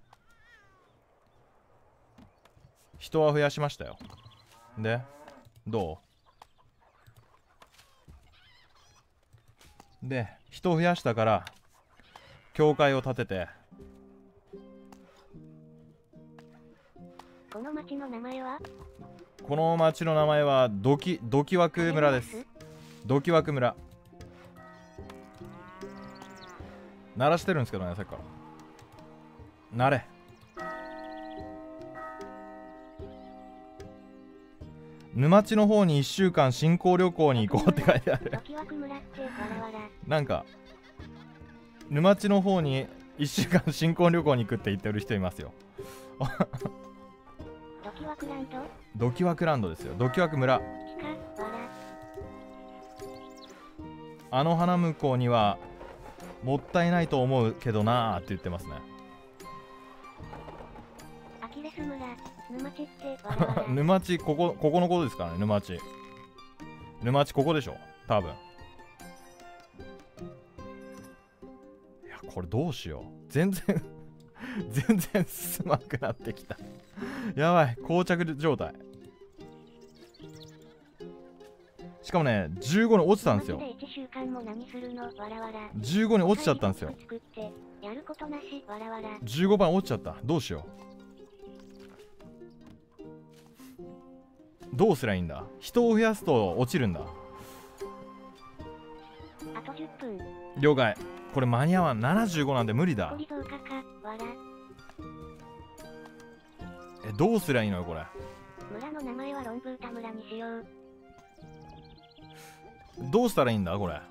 人は増やしましたよ。で、どうで、人を増やしたから、教会を建てて。 この町の名前は。 この町の名前はドキ、ドキワク村です。ドキワク村。 鳴らしてるんですけどね、さっきから鳴れ。沼地の方にいっしゅうかん新興旅行に行こうって書いてあるなんか沼地の方にいっしゅうかん新婚旅行に行くって言ってる人いますよドキワクランドドキワクランドですよ。ドキワク村。あの花向こうにはもったいないと思うけどなーって言ってますねアキレス村沼地ってわらわら沼地ここここのことですからね。沼地沼地ここでしょ多分。いやこれどうしよう。全然全然進まなくなってきたやばい膠着状態。しかもねじゅうごに落ちたんですよ。じゅうごに落ちちゃったんですよ。じゅうごばん落ちちゃった。どうしよう。どうすりゃいいんだ。人を増やすと落ちるんだ。 あとじゅっぷん。 了解。これ間に合わん。ななじゅうごなんで無理だ。えどうすりゃいいのよこれ。 村の名前はロンブータ村にしよう。 どうしたらいいんだこれ。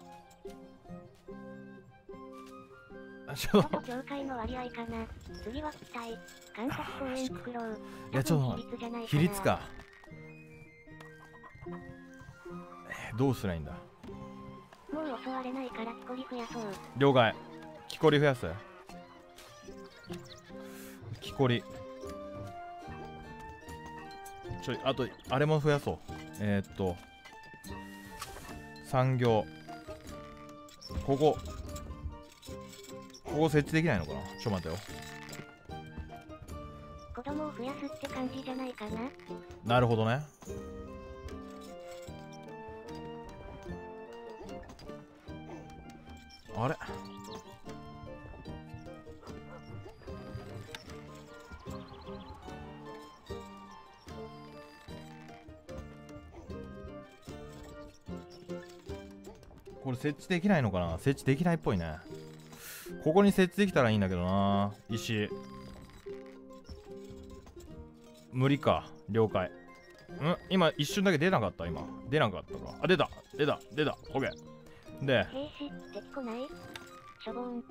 ちょっと教会の割合かな。次は期待。観察公園作ろう。 いやちょっと比率か。えどうすりゃいいんだ。 もう襲われないから木こり増やそう。 了解。木こり増やす。木こりちょいあとあれも増やそう。えー、っと産業ここここ設置できないのかな。ちょっと待てよ。 子供を増やすって感じじゃないかな。 なるほどね。あれこれ設置できないのかな。設置できないっぽいね。ここに設置できたらいいんだけどな。石無理か。了解。ん今一瞬だけ出なかった。今出なかったか。あ出た出た出た。オッケーで兵士敵来ない。しょぼん。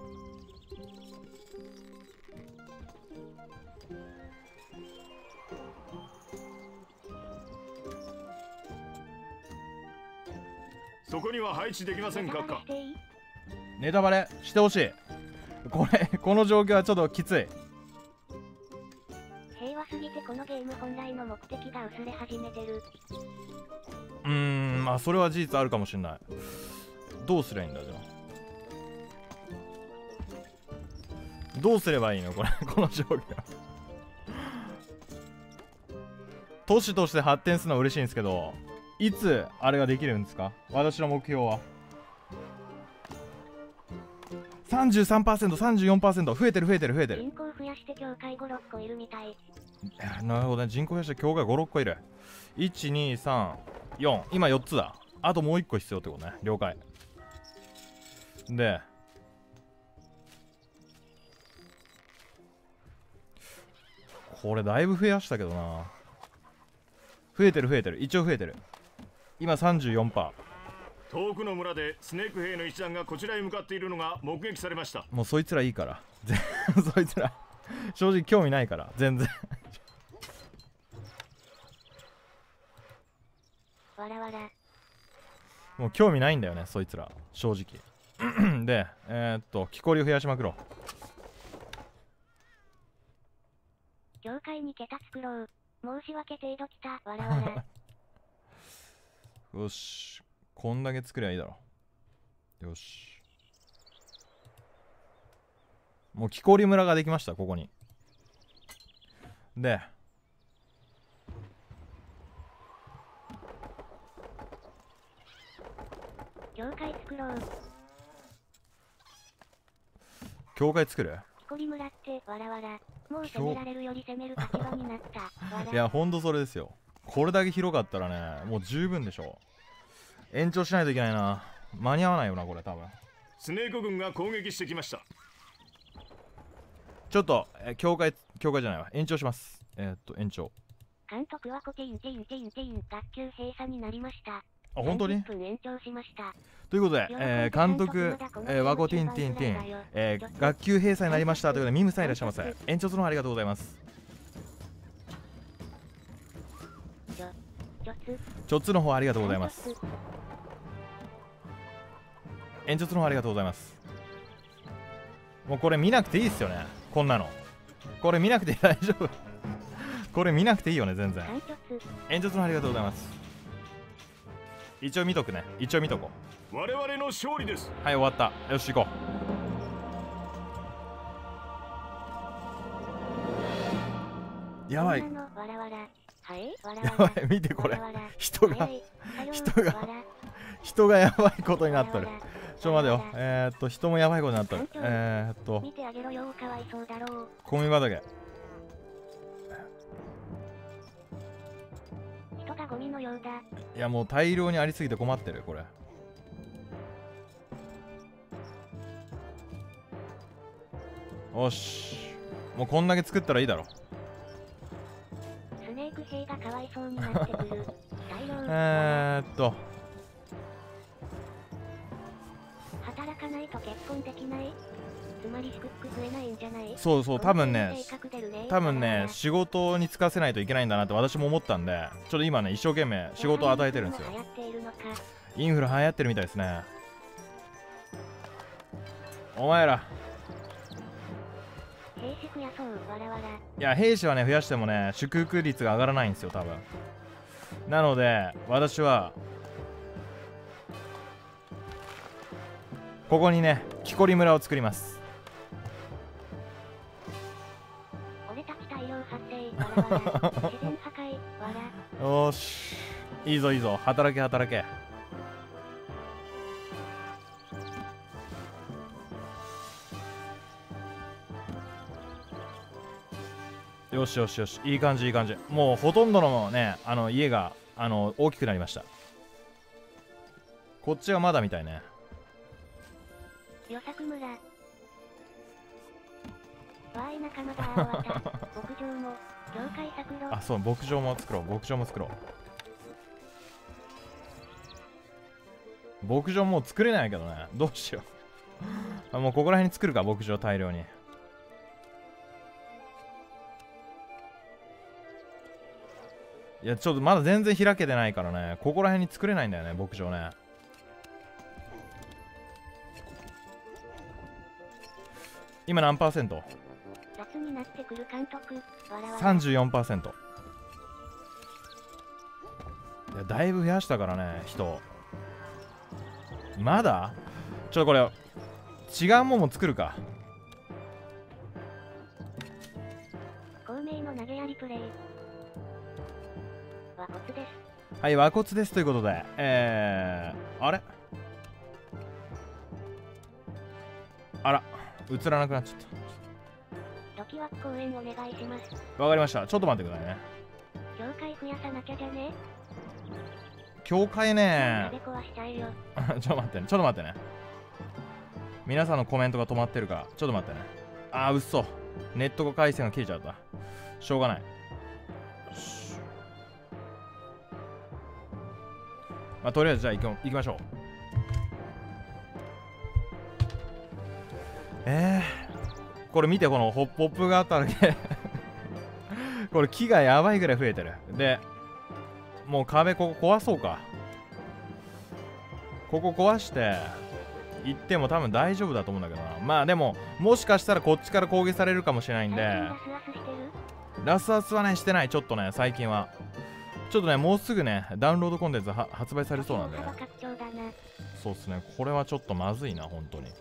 そこには配置できませんかか。 ネタバレしてほしい。これこの状況はちょっときつい。 平和すぎてこのゲーム本来の目的が薄れ始めてる。 うーんまあそれは事実あるかもしれない。どうすりゃいいんだじゃあ。どうすればいいのこれこの状況都市として発展するのは嬉しいんですけど、いつあれができるんですか。私の目標は さんじゅうさんパーセント、さんじゅうよんパーセント 増えてる増えてる増えてる。 人口増やして教会ご、ろっこいるみたい。 なるほどね。人口増やして教会ご、ろっこいる。いち、に、さん、よん。今よっつだ。あともういっこ必要ってことね。了解。でこれだいぶ増やしたけどな。増えてる増えてる。一応増えてる。今 さんじゅうよんパーセント。 遠くの村でスネーク兵の一団がこちらへ向かっているのが目撃されました。 もうそいつらいいからそいつら正直興味ないから全然わらわら。 もう興味ないんだよねそいつら正直でえー、っと木こりを増やしまくろう。 教会に桁作ろう。申し訳程度きた。わらわらよしこんだけ作りゃいいだろ。よしもう木こり村ができました。ここにで教会作ろう。 教会作る。 木こり村ってわらわら。もう攻められるより攻める立場になった。わらいやほんとそれですよ。これだけ広かったらねもう十分でしょ。延長しないといけないな。間に合わないよなこれ多分。 スネーク軍が攻撃してきました。 ちょっと、えー、境界境界じゃないわ、延長します。えー、っと延長。 監督はコテインテインテインテイン学級閉鎖になりました。 あ、本当に？ さんじゅっぷん延長しました。 ということで、えー、監督、えー、ワコティンティンティン、えー、学級閉鎖になりましたということで、ミムさんいらっしゃいませ。延長するのありがとうございます。ちょっつの方ありがとうございます。延長するの方ありがとうございます。もうこれ見なくていいっすよね、こんなの。これ見なくて大丈夫。これ見なくていいよね、全然。延長するのありがとうございます。一応見とくね、一応見とこう。我々の勝利です。 はい、終わった。よし、行こう。やばい。やばい、見てこれ。人が、人が、人がやばいことになってる。ちょ、待てよ。えーっと、人もやばいことになってる。えーっと、小麦畑。 人がゴミのようだ。 いや、もう大量にありすぎて困ってる、これ。よし。もうこんだけ作ったらいいだろ。 スネーク兵がかわいそうになってくる。大量。 えーっと。 働かないと結婚できない？つまりスクック増えないんじゃない？ そうそう、多分ね、多分ね、仕事に就かせないといけないんだなって私も思ったんで、ちょっと今ね、一生懸命仕事を与えてるんですよ。インフル流行ってるみたいですね。お前ら。 兵士増やそう、わらわら。 いや、兵士はね、増やしてもね、祝福率が上がらないんですよ、多分。なので、私は、ここにね、木こり村を作ります。 俺たち大量発生、わらわら。自然破壊、わら。 よーし。いいぞいいぞ、働け働け。よしよしよし、いい感じいい感じ。もうほとんどのね、あの家があの大きくなりました。こっちはまだみたいね。 よさく村。わーい、仲間だーわた。牧場も、境界作ろ。 あ、そう、牧場も作ろう、牧場も作ろう。牧場もう作れないけどね、どうしよう。あ、もうここら辺に作るか、牧場大量に。いや、ちょっとまだ全然開けてないからね、ここら辺に作れないんだよね、牧場ね。今何パーセント？ 雑になってくる監督、わらわら。 さんじゅうよんパーセント。いや、だいぶ増やしたからね、人。まだちょっとこれ、違うもんも作るか。 孔明の投げやりプレイ。和骨です。 はい、和骨ですということで、えー、あれあら、映らなくなっちゃった。 ロキワ公演お願いします。 わかりました。ちょっと待ってくださいね。 教会増やさなきゃじゃね。 教会ねー。ちょっと待ってね、ちょっと待ってね。皆さんのコメントが止まってるから、ちょっと待ってね。あー、うっそ。ネット回線が切れちゃった。しょうがない。まあ、とりあえずじゃあ行き、行きましょう。えー、これ見て、このホップホップがあっただけこれ木がやばいぐらい増えてる。で、もう壁ここ壊そうか。ここ壊して行っても多分大丈夫だと思うんだけどな。まあでも、もしかしたらこっちから攻撃されるかもしれないんで、ラスアスはね、してない。ちょっとね、最近は。ちょっとね、もうすぐね、ダウンロードコンテンツは発売されそうなんでね。そうっすね、これはちょっとまずいな、本当に。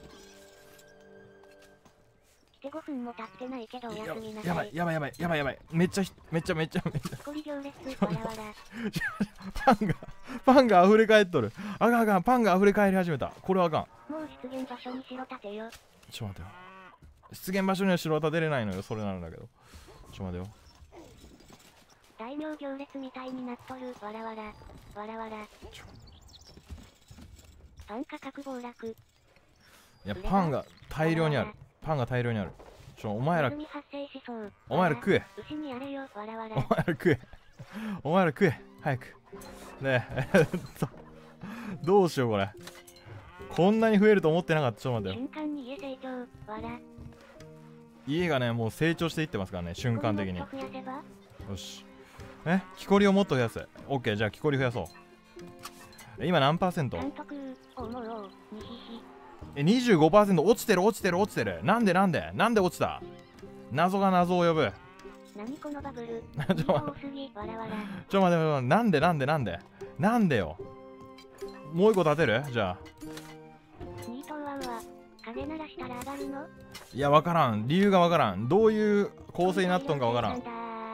来てごふんも経ってないけどお休みなさい。 やばいやばいやばいやばいやばい。めっちゃめっちゃめっちゃめっちゃ。 こり行列わらわら。 パンがパンが溢れ返っとる。あかんあかん、パンが溢れ返り始めた。これはあかん。 もう出現場所に城建てよ。 ちょっと待てよ。出現場所には城は建てれないのよ。それなんだけど。ちょっと待てよ。 大名行列みたいになっとる。わらわらわらわら。パン価格暴落。 やパンが大量にある。パンが大量にある。ちょお前らお前ら食え。 牛にやれよわらわら。 お前ら食え。お前ら食え早く。ねええっとどうしようこれ。こんなに増えると思ってなかった。ちょっと待ってよ。 瞬間に家成長わら。 家がねもう成長していってますからね、瞬間的に。 増やせばよし。え木こりをもっと増やせ。オッケー、じゃあ木こり増やそう。え今何パーセント？ 監督おもろうにひひ。 え にじゅうごパーセント 落ちてる落ちてる落ちてる。なんでなんでなんで落ちた。謎が謎を呼ぶ。 何このバブル。 ちょ多すぎわらわら。 ちょ待って待って、なんでなんでなんでなんでよ。もう一個立てる。じゃあニートワンは金鳴らしたら上がるの？ いやわからん、理由がわからん。どういう構成になっとんかわからん。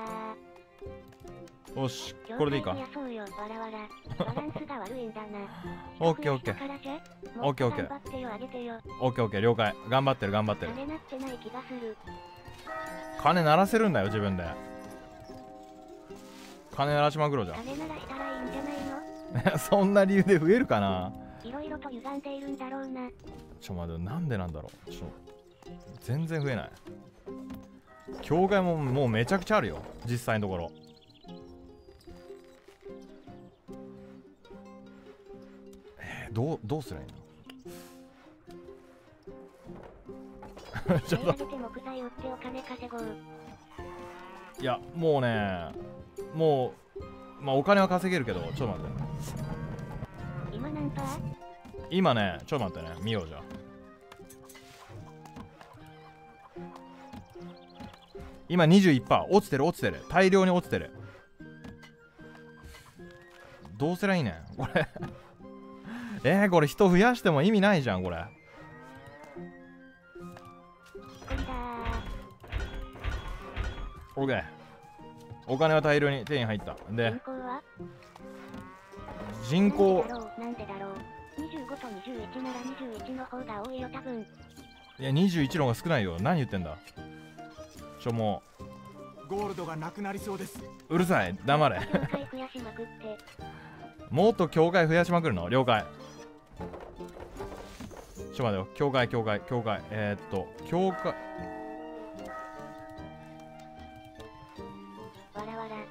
よしこれでいいか。 バランスが悪いんだな。 オッケーオッケーオッケーオッケーオッケーオッケー了解。頑張ってる頑張ってる。 金鳴ってない気がする。 金鳴らせるんだよ自分で。金鳴らしまくろうじゃん。 金鳴らしたらいいんじゃないの？ そんな理由で増えるかな。 いろいろと歪んでいるんだろうな。 ちょ待って、なんでなんだろう。ちょ全然増えない。境界ももうめちゃくちゃあるよ実際のところ。えー、どうどうすりゃいいのちょっといやもうねもうまあお金は稼げるけど、ちょっと待って。 今何パー？ 今ねちょっと待ってね、見ようじゃあ。今 にじゅういちパーセント 落ちてる落ちてる、大量に落ちてる。どうすりゃいいねんこれえー、これ人増やしても意味ないじゃんこれ。オッケー、お金は大量に手に入った。で人口なんでだろう。にじゅうごとにじゅういちならにじゅういちの方が多いよ多分。 いやにじゅういちの方が少ないよ。何言ってんだ。ちょもうゴールドがなくなりそうです。 うるさい黙れもっと境界増やしまくるの。了解。ちょ待てよ、境界境界境界えー、っと境界わらわら。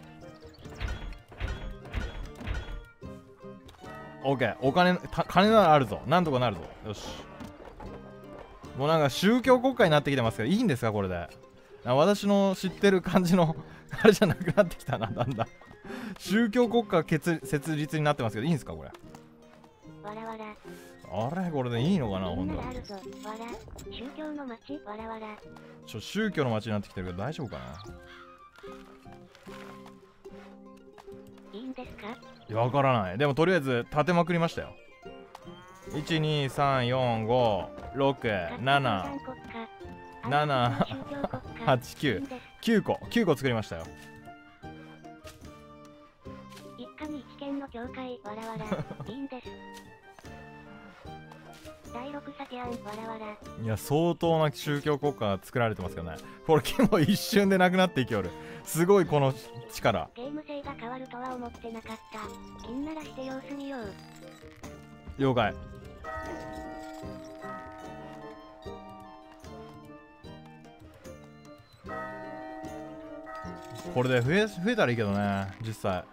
オッケー、お金た金ならあるぞ。なんとかなるぞ。よし。もうなんか宗教国家になってきてますけどいいんですかこれで。私の知ってる感じのあれじゃなくなってきたな。だんだん宗教国家設設立になってますけどいいんですかこれ。 わらわら。 あれこれでいいのかなほんと。 宗教の町わらわら。 ちょ宗教の町になってきてるけど大丈夫かな。 いいんですか。 いやわからない。でもとりあえず立てまくりましたよ。いちにさんよんごろくななななはちきゅうきゅうこきゅうこ作りましたよ。 一家に一軒の教会わらわら。いいんです。だいろくサティアンわらわら。 いや相当な宗教国家が作られてますけどね。これ木も一瞬でなくなっていきよる。すごいこの力。 ゲーム性が変わるとは思ってなかった。金ならして様子見よう。 了解。これで増え増えたらいいけどね実際。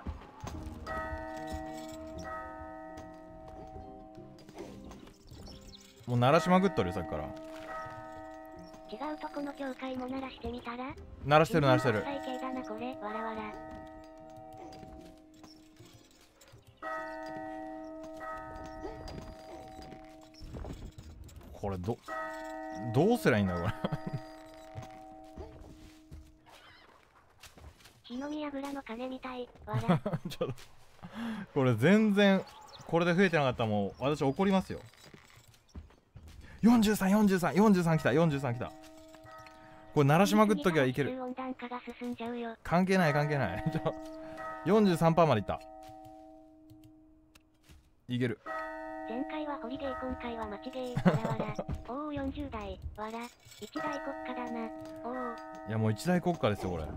もう鳴らしまくっとるよさっきから。 違うとこの教会も鳴らしてみたら。 鳴らしてる鳴らしてる。 最低だなこれわらわら。 これどどうすりゃいいんだよこれ火の見櫓の鐘みたいわらちょっとこれ全然これで増えてなかったらもう私怒りますよ。よんじゅうさん、よんじゅうさん、よんじゅうさんきた、よんじゅうさんきた。これ鳴らしまくっときはいける。関係ない関係ないよんじゅうさんパーセント までいった。いける。 前回はホリデー今回は町ゲーわらわらおおよんじゅうだいわら一大国家だな。おおいやもう一大国家ですよこれ。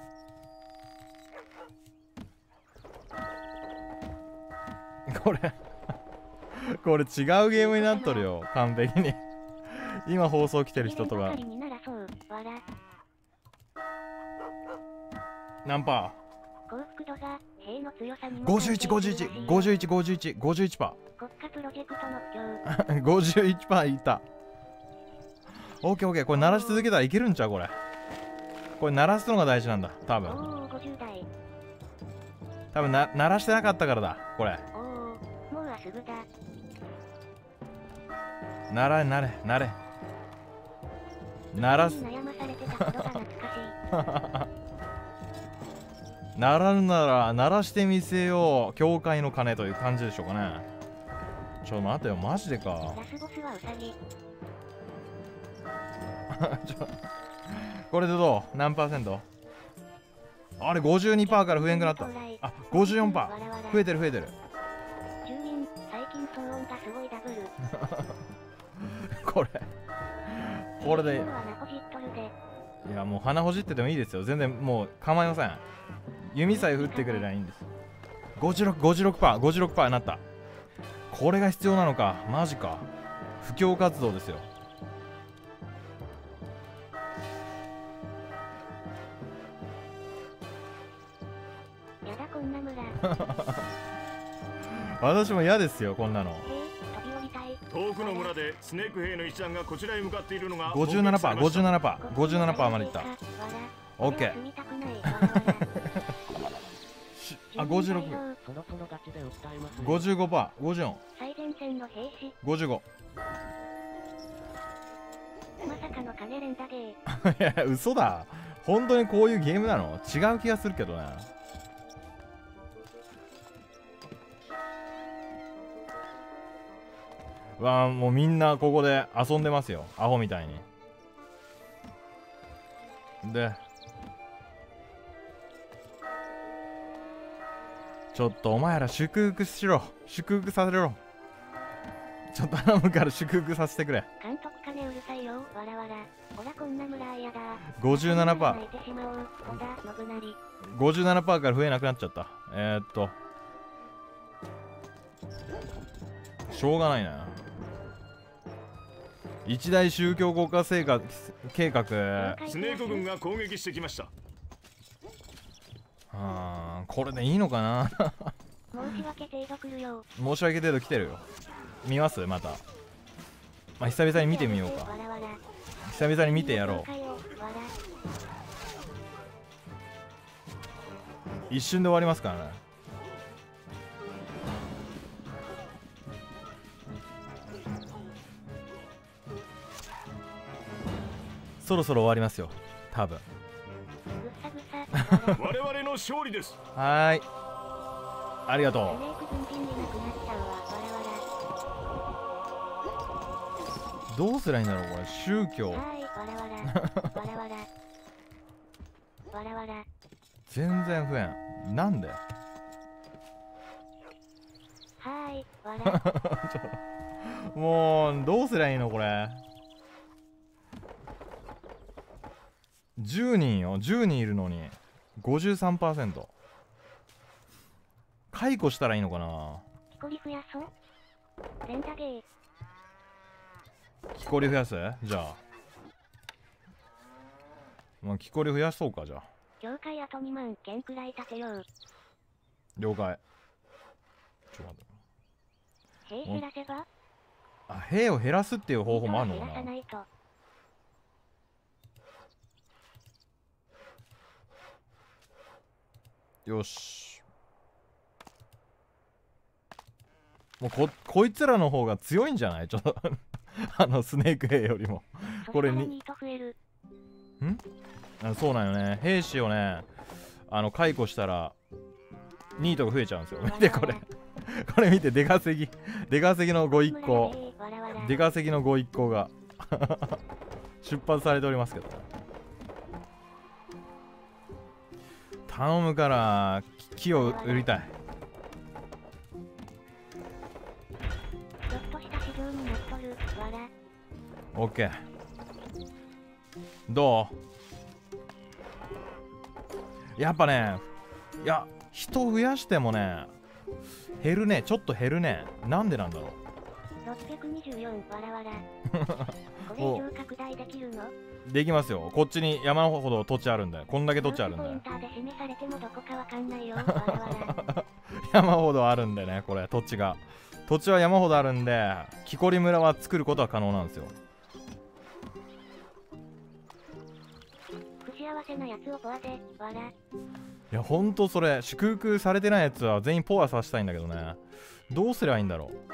これこれ違うゲームになっとるよ、完璧に。今放送来てる人とか。何パー？ 幸福度が兵の強さにごじゅういち、ごじゅういち、ごじゅういち、ごじゅういち、ごじゅういちパー。 国家プロジェクトの不況。 ごじゅういちパーいった。オッケーオッケー、これ鳴らし続けたらいけるんちゃうこれ。これ鳴らすのが大事なんだ、多分。 おー、ごじゅう代。 多分な鳴らしてなかったからだ、これ。 おー、もうあすぐだ。 なれなれなれ。鳴らす。 悩まされてたことが懐かしい。 鳴らぬなら鳴らしてみせよう、教会の鐘という感じでしょうかね。ちょっと待ってよ、マジでか。 ラスボスはウサギ。 ちょこれでどう？何パーセント？あれ ごじゅうにパーセント から増えんくなった。あ、ごじゅうよんパーセント 増えてる増えてる。 住民、最近騒音がすごいダブル。 これこれで、 今は鼻ほじっとるで。 いやもう鼻ほじっててもいいですよ、全然もう構いません。弓さえ振ってくれりゃいいんです。ごじゅうろく、ごじゅうろくパーセント、ごじゅうろくパーセント になった。これが必要なのか、マジか。布教活動ですよ。 やだこんな村。 私も嫌ですよ、こんなの。 へえ、飛び降りたい。 遠くの村でスネーク兵の一団がこちらへ向かっているのがごじゅうななパーセント、ごじゅうななパーセント、ごじゅうななパーセント までいった。オッケー。 住みたくない。わらわらあ、ごじゅうろく、 そろそろガチで訴えますよ。 ごじゅうごパーセント、ごじゅうよん、 最前線の兵士。 ごじゅうご。 まさかの金連打ゲいや、嘘だ。本当にこういうゲームなの？違う気がするけどね。わあ、もうみんなここで遊んでますよ、アホみたいに。で、ちょっとお前ら祝福しろ、祝福させろ。ちょっと頼むから祝福させてくれ。 監督金うるさいよ、わらわら。ほらこんな村嫌だ。 ごじゅうななパーセン泣いてしまおう、織田信成。 ト、ごじゅうななパーセントから増えなくなっちゃった。えー、っとしょうがないな。一大宗教国家生活計画。 スネーク軍が攻撃してきました。 あー、これでいいのかな。 申し訳程度来るよ。 申し訳程度来てるよ。見ますまた。まあ久々に見てみようか。 わらわら。 久々に見てやろう。一瞬で終わりますからね。そろそろ終わりますよ、多分。 我々の勝利です。 はーい、ありがとう。どうすりゃいいんだろうこれ、宗教。 はい、わらわら。わらわら。わらわら。 全然増えん。なんで？ はい、わら。 もうどうすりゃいいのこれ。じゅうにんよ、じゅうにんいるのに ごじゅうさんパーセント。 解雇したらいいのかな。 木こり増やそう。連打ゲー。 木こり増やす？じゃあまあ木こり増やそうか。じゃあ教会あとにまんけんくらい建てよう。 了解。ちょっと待って。 兵減らせば？ あ、兵を減らすっていう方法もあるのかな。 減らさないと。 よし、もう こ, こいつらの方が強いんじゃない？ちょっとあのスネーク兵よりもこれにんあ、そうなんよね。兵士をね、あの解雇したらニートが増えちゃうんですよ。見てこれこれ見て、出稼ぎ出稼ぎのご一行、出稼ぎのご一行が出発されておりますけど、頼むから木を売りたい。 ちょっとした市場になっとる。わら。 オッケー。どう？やっぱね、いや人増やしてもね減るね。ちょっと減るね。なんでなんだろう。 ろっぴゃくにじゅうよんわらわら。これ以上拡大できるの？ できますよ。こっちに山ほど土地あるんだよ。こんだけ土地あるんだよ。 ポインターで示されてもどこかわかんないよ。わらわら。 山ほどあるんでね、これ土地が。土地は山ほどあるんで、木こり村は作ることは可能なんですよ。 不幸せなやつをポアで、わら。 いや、ほんとそれ、祝福されてないやつは全員ポアさせたいんだけどね。どうすればいいんだろう。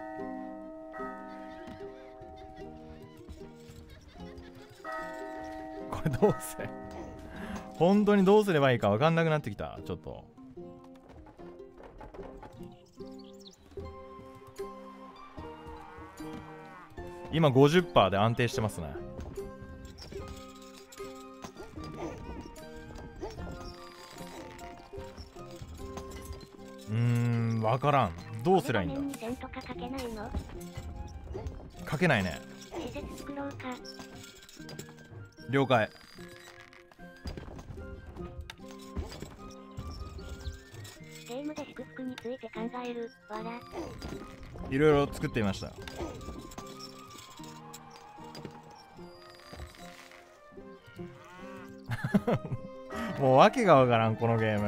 これどうせ本当にどうすればいいか分かんなくなってきた。ちょっと今 ごじゅっパーセント で安定してますね。うーん、分からん。どうすりゃいいんだ。 画面に線とか書けないの？ 書けないね。 施設作ろうか。 了解。 ゲームで祝福について考える。わら。 いろいろ作ってみました。もう訳がわからんこのゲーム。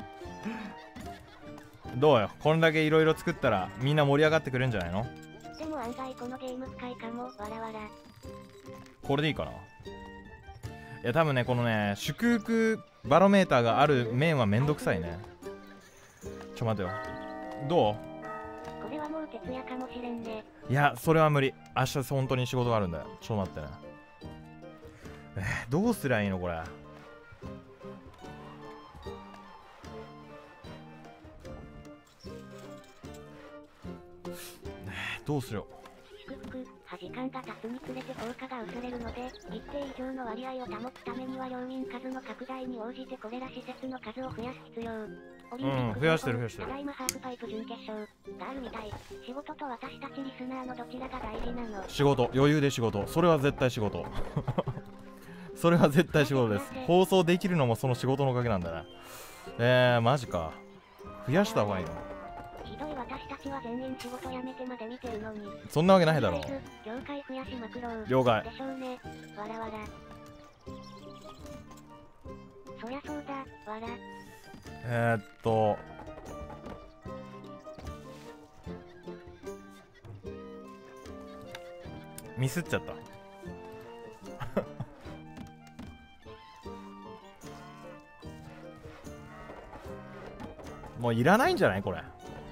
どうよ、こんだけいろいろ作ったらみんな盛り上がってくれるんじゃないの？ でも案外このゲーム深いかも。わらわら。 これでいいかな。いや多分ね、このね祝福バロメーターがある面はめんどくさいね。ちょ待てよ。どう？ これはもう徹夜かもしれんね。 いやそれは無理。明日本当に仕事があるんだよ。ちょっと待ってね。えー、どうすりゃいいのこれ。どうするよ。 祝福は時間が経つにつれて効果が薄れるので、一定以上の割合を保つためには領民数の拡大に応じてこれら施設の数を増やす必要。オリンピック、 うん、増やしてる増やしてる。 ただいまハーフパイプ準決勝があるみたい。仕事と私たちリスナーのどちらが大事なの？ 仕事、余裕で仕事。それは絶対仕事。それは絶対仕事です。放送できるのもその仕事のおかげなんだな。えー、マジか。増やした方がいいの？ ひどい。私たちは全員仕事辞めてまで見てるのに。 そんなわけないだろう。 業界増やしまくろう。 了解でしょうね。わらわら。そりゃそうだ。わら。 えー、っとミスっちゃった。もういらないんじゃないこれ。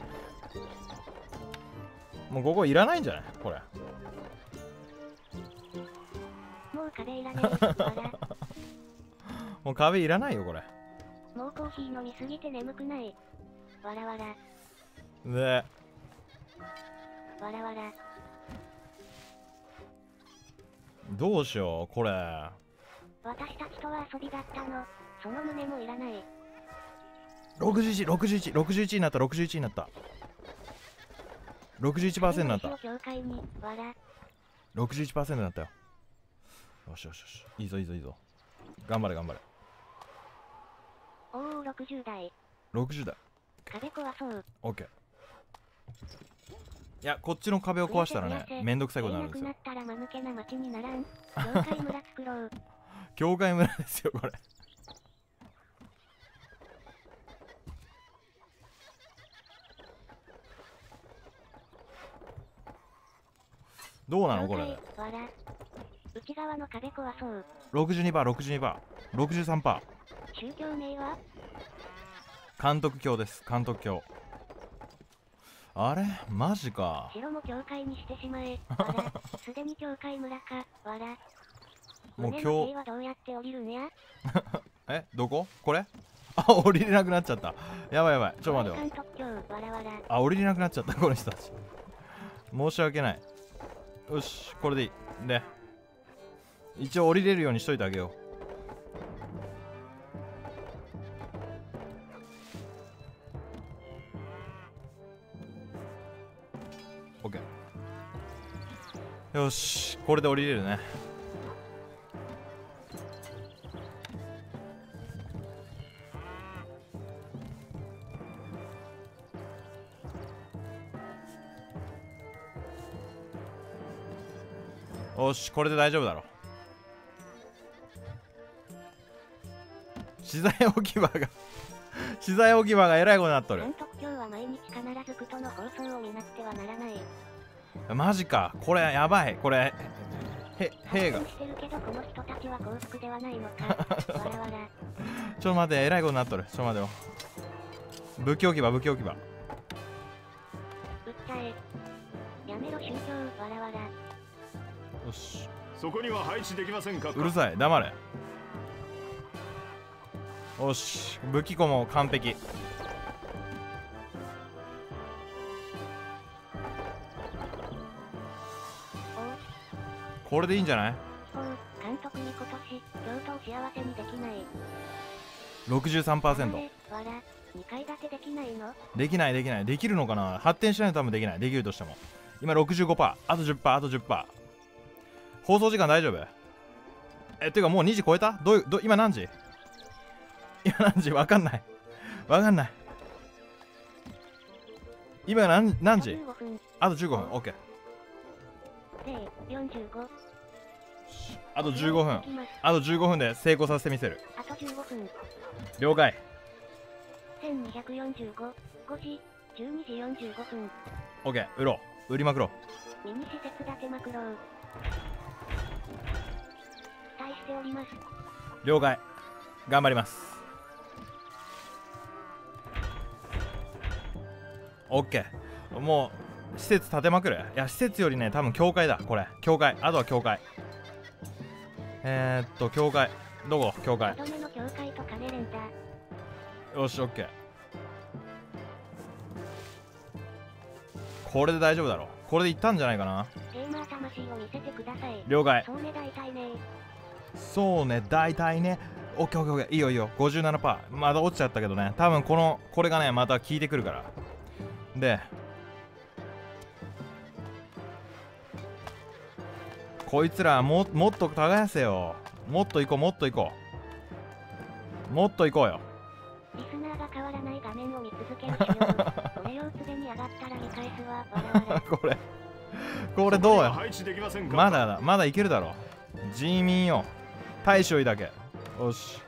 もうここいらないんじゃないこれ。 もう壁いらねえ。わら。 もう壁いらないよこれ。 もうコーヒー飲みすぎて眠くない。わらわら。 でわらわら。 どうしようこれ。 私たちとは遊びだったの。その胸もいらない。 ろくじゅういち、ろくじゅういち、ろくじゅういちになった、ろくじゅういちになった。ろくじゅういちパーセント になった。ろくじゅういちパーセント になったよ。よしよしよし。いいぞいいぞいいぞ。頑張れ頑張れ。 おお、ろくじゅう代。 ろくじゅう代。 壁壊そう。 オッケー。いや、こっちの壁を壊したらね、めんどくさいことになるんですよ。 なくなったら間抜けな町にならん。教会村作ろう。 教会村ですよ、これ。どうなのこれ。 内側の壁壊そう。 ろくじゅうにパーセント、ろくじゅうにパーセント、ろくじゅうさんパーセント。 宗教名は監督教です、監督教。あれマジか。 城も教会にしてしまえ。わら。すでに教会村か。わら。 もう今日はどうやって降りるんやえ、どここれ。あ、降りれなくなっちゃった。やばいやばい。ちょっと待ってよ。 わらわら。 あ、降りれなくなっちゃった、この人たち。申し訳ない。よし、これでいい。で、一応降りれるようにしといてあげよう。オッケー。よし、これで降りれるね。 よし、これで大丈夫だろ。資材置き場が資材置き場がえらいことになっとる。 監督今日は毎日必ずクトの放送を見なくてはならない。 マジか、これやばい。これへ兵がしてるけどこの人たちは幸福ではないのか。わらわら。 ちょっと待って、えらいことになっとる。ちょっと待てよ。武器置き場、武器置き場。 うっちゃえ。やめろ宗教、わらわら。 よし、 そこには配置できませんか。 うるさい、黙れ。よし、武器庫も完璧。これでいいんじゃない？ そう、監督に今年、京都を幸せにできない。 ろくじゅうさんパーセント。 わら、にかい建てできないの？ できないできない。できるのかな。発展しないと多分できない。できるとしても今 ろくじゅうごパーセント、あと じゅっパーセント、あと じゅっパーセント。放送時間大丈夫？え、てかもうにじ超えた？どういう、ど、今何時？今何時？わかんないわかんない。今何、何時？あとじゅうごふん。オッケー。 よんじゅうご。 あとじゅうごふん。あとじゅうごふんで成功させてみせる。 あとじゅうごふん。 了解。 せんにひゃくよんじゅうご、ごじ、じゅうにじよんじゅうごふん。 オッケー、売ろう。売りまくろう。 ミニ施設建てまくろう。期待しております。 了解。頑張ります。オッケー。もう施設建てまくる。いや、施設よりね、多分教会だ。これ教会。あとは教会。えー、っと教会どこ？教会。 の教会と金レンタ。 よし、オッケー。これで大丈夫だろう。これでいったんじゃないかな。 ゲーマー魂を見せてください。 了解。 そうね、大体ね。 そうね、大体ね。オッケーオッケーオッケー。いいよいいよ。ごじゅうななパーセント。まだ落ちちゃったけどね。多分このこれがね、また効いてくるから。で、こいつらももっと耕せよ。もっと行こう、もっと行こう。もっと行こうよ。 リスナーが変わらない画面を見続けるしよう。これを常に上がったら見返すわ。わらわら。 これこれどうよ。 配置できませんか。 まだだ、まだいけるだろ。人民よ、大将いだけ。よし。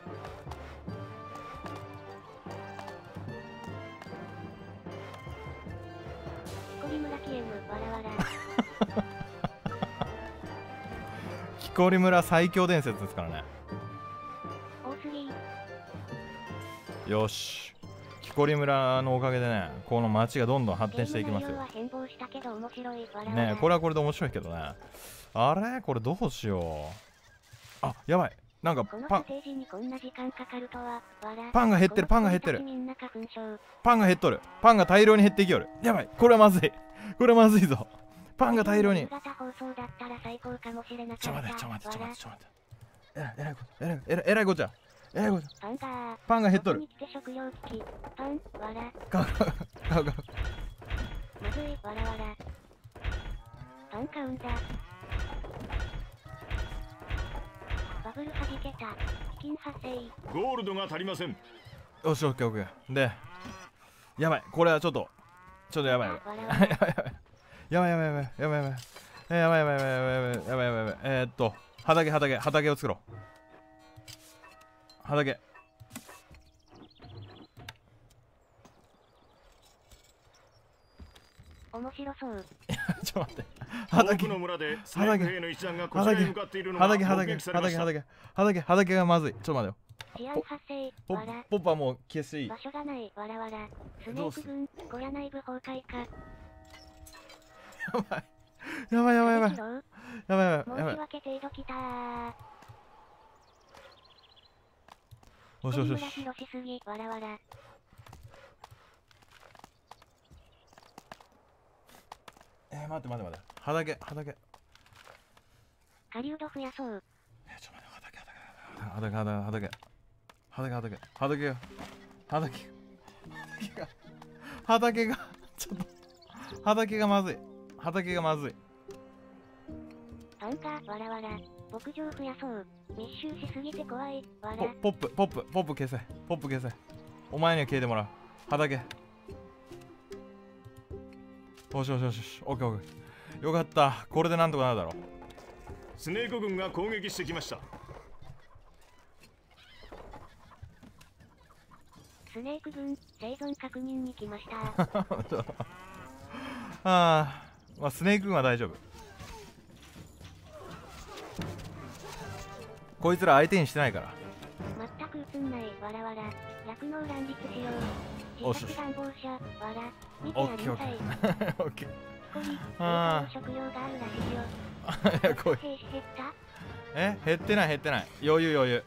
木こり村消えむ。わらわら。 木こり村最強伝説ですからね。 オースリー。 よし。木こり村のおかげでね、この町がどんどん発展していきますよ。ねえ、これはこれで面白いけどね。あれこれどうしよう。あ、やばい。なんかパンパンが減ってる。パンが減ってる。パンが減っとる。パンが大量に減っていきよる。やばい。これはまずい。これはまずいぞ。パンが大量に。ちょっと待って、ちょっと待って、ちょっと待って、ちょっと待って。えらい、えらいこと、えらい、えらい、えらいこっちゃ。えらいこっちゃ。 パンが、 パンが減っとる。 パン、わら。 買う、買う、買う。 まずい、わらわら。パン買うんだ。バブル弾けた。資金発生。 ゴールドが足りません。 よし、オッケーオッケー。で、やばい。これはちょっと、ちょっとやばい。やばいやばいやばい。やばいやばいやばいやばいやばい。えー、やばいやばいやばいやばいやばいやばい。えーっと、畑畑畑を作ろう。畑。 面白そう。 ちょっと待って。 畑の村でスネーク兵の一団がこちらへ向かっているのが目撃されました。 畑畑畑がまずい。ちょっと待ってよ。 治安発生。 ポポップはもう消していい。 場所がない。わらわら。スネーク軍小屋内部崩壊か。 やばいやばいやばいやばいやばいやばいやばい。 申し訳程度きたー。 よしよしよし。 広しすぎ。わらわら。 えー、待って待って待って。畑畑。 狩人増やそう。 えー、ちょっと待って。畑畑畑畑畑畑畑が畑が畑がちょっと畑がまずい。畑がまずい。 パンか、わらわら。牧場増やそう。密集しすぎて怖い。わら。 ポップポップポップ消せ。ポップ消せ。お前には消えてもらう。畑。よしよしよしよし。オッケーオッケー。よかった。これでなんとかなるだろう。 スネーク軍が攻撃してきました。 スネーク軍、生存確認に来ました。 ああ、まあスネーク軍は大丈夫。こいつら相手にしてないから。 全く映んない、わらわら。酪農乱立しよう。 おし自殺願望者、わら。見てオッケーオッやりなさい。 ケー。オッケー。 ここに、 あー食料があるらしいよ。 いやこい兵士減った？ え減ってない減ってない。余裕余裕。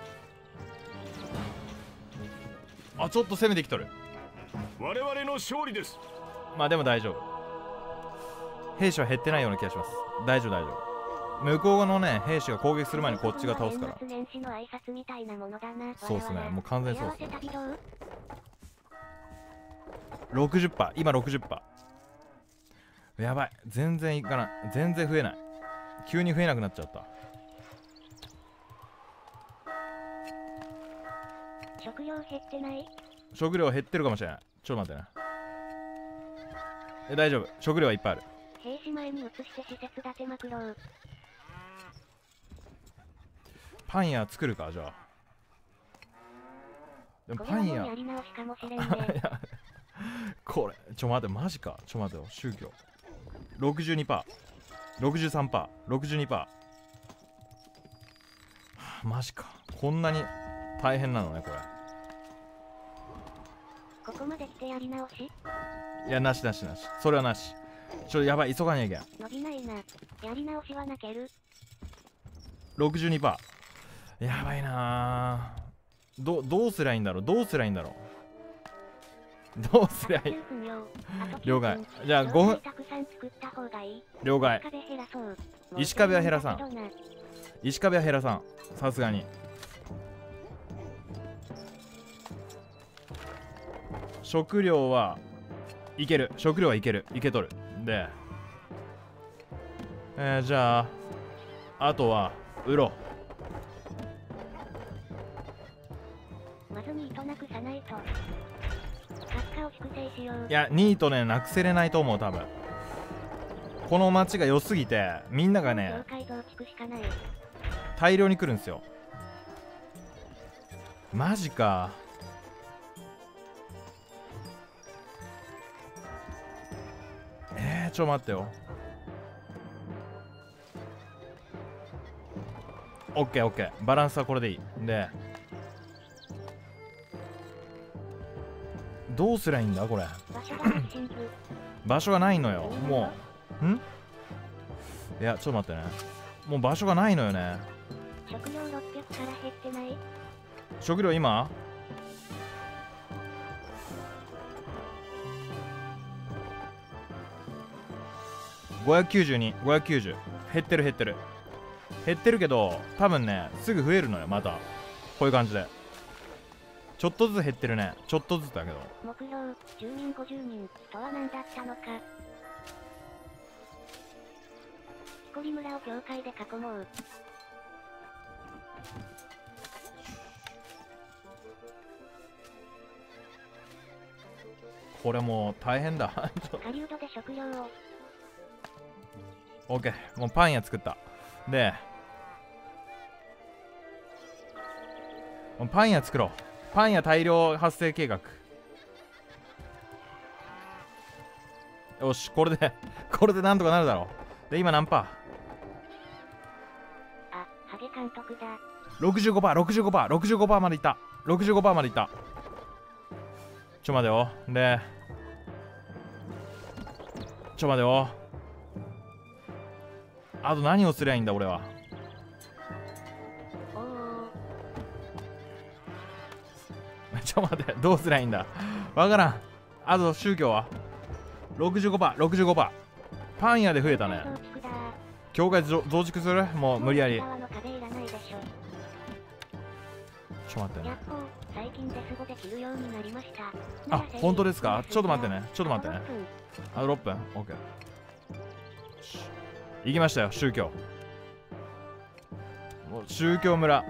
あ、ちょっと攻めてきとる。 我々の勝利です。 まあでも大丈夫。兵士は減ってないような気がします。大丈夫大丈夫。向こうのね兵士が攻撃する前にこっちが倒すから。 年末年始の挨拶みたいなものだな。 そうっすね、もう完全にそうっすね。 幸せ旅道？ ろくじゅっパーセント、今 ろくじゅっパーセント。やばい、全然いかない。全然増えない。急に増えなくなっちゃった。 食料減ってない？ 食料減ってるかもしれない。ちょっと待ってね。え、大丈夫。食料はいっぱいある。 兵士前に移して施設建てまくろう。 パン屋作るか、じゃあ。でもこれはもうパン屋やり直しかもしれんいね。 やこれちょ待って、マジか。ちょ待ってよ、宗教 ろくじゅうにパーセント、ろくじゅうさんパーセント、ろくじゅうにパーセント、はあ、マジか。こんなに大変なのねこれ。 ここまで来てやり直し？ いや、なしなしなし、それはなし。ちょ、やばい、急がなきゃいけん。 伸びないな。やり直しは泣ける。 ろくじゅうにパーセント、やばいなぁ。どどうすりゃいいんだろう、どうすりゃいいんだろう、どうすりゃいい。了解。じゃあごふん。了解。石壁は減らさん。石壁は減らさん。さすがに。食料はいける。食料はいける。いけとる。で、えー、じゃああとは売ろう。 まずニートなくさないと。閣下を粛清しよう。 いや、ニートね、なくせれないと思う、多分。この街が良すぎて、みんながね、大量に来るんですよ。マジか。えー、ちょ、待ってよ。オッケーオッケー。バランスはこれでいい。で、どうすりゃいいんだこれ。場所がないのよ。もう、ん？いや、ちょっと待ってね。もう場所がないのよね。 食料ろっぴゃくから減ってない？ 食料今？ごひゃくきゅうじゅうに、ごひゃくきゅうじゅう。減ってる減ってる。減ってるけど、多分ね、すぐ増えるのよ、また。こういう感じで。ちょっとずつ減ってるね。ちょっとずつだけど。 目標、じゅうにんごじゅうにんとは何だったのか。木こり村を境界で囲もう。 これもう大変だ。 狩人で食料を。 オッケー、もうパン屋作った。で、もうパン屋作ろう。パン屋大量発生計画。よし、これでこれでなんとかなるだろう。で、今何パー？ あ、ハゲ監督だ。 ろくじゅうごパーセント、ろくじゅうごパーセント、ろくじゅうごパーセントまでいった。ろくじゅうごパーセントまでいった。ちょ待てよ。で、ちょ待てよ。あと何をすりゃいいんだ俺は。ちょ待って、どうすりゃいいんだわからん。あと宗教は ろくじゅうごパーセント、ろくじゅうごパーセント。パン屋で増えたね。教会増築する？もう無理やり。ちょっと待ってね。あ、本当ですか？ちょっと待ってね。ちょっと待ってね。あとろっぷん？ OK。行きましたよ、宗教。もう宗教村。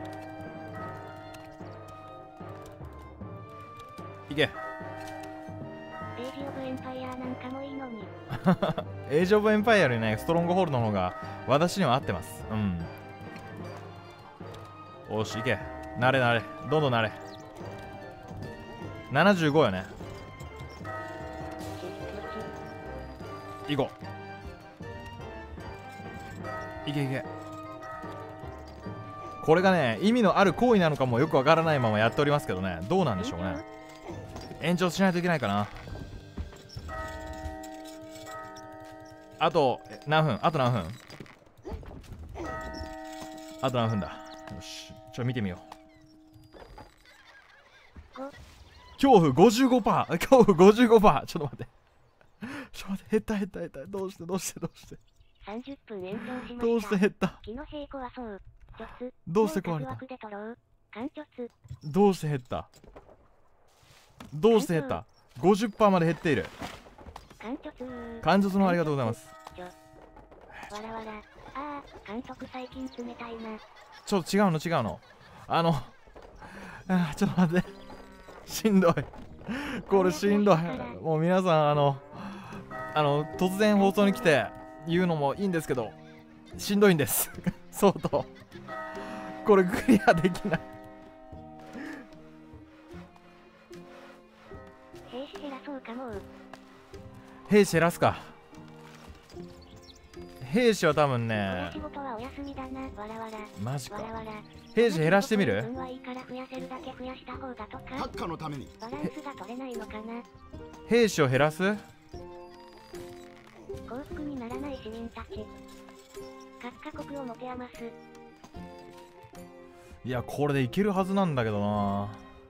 行け。 ページオブエンパイアなんかもいいのに。 エイジオブエンパイアよりねストロングホールドの方が私には合ってます。うん。おし、いけ。慣れ慣れ。どんどん慣れ。ななじゅうごよね。いこう。いけいけ。これがね、意味のある行為なのかもよくわからないままやっておりますけどね。どうなんでしょうね。延長しないといけないかな。あと何分あと何分あと何分だ。よし、ちょっと見てみよう。恐怖 ごじゅうごパーセント 恐怖 ごじゅうごパーセント ちょっと待ってちょっと待って、減った減った減った。どうしてどうしてどうしてさんじゅっぷん延長しました。 どうして減った。 気の平壊そう。 どうして壊れた。どうして減った。どうして減った。 ごじゅっパーセント まで減っている。関卒のありがとうございます。 わらわら。あー、監督最近冷たいな。 ちょっと違うの違うの。あのあー、ちょっと待ってしんどいこれしんどい。もう皆さんあのあの突然放送に来て言うのもいいんですけどしんどいんです相当これクリアできない。 兵士減らそうかも。 兵士減らすか。兵士は多分ね、 仕事はお休みだな。わらわら。 マジか。 わらわら。 兵士減らしてみる。 分はいいから増やせるだけ増やした方がとか。 ハッカーのためにバランスが取れないのかな。 兵士を減らす。 幸福にならない市民たち。各カ国を持て余す。 いや、これでいけるはずなんだけどな。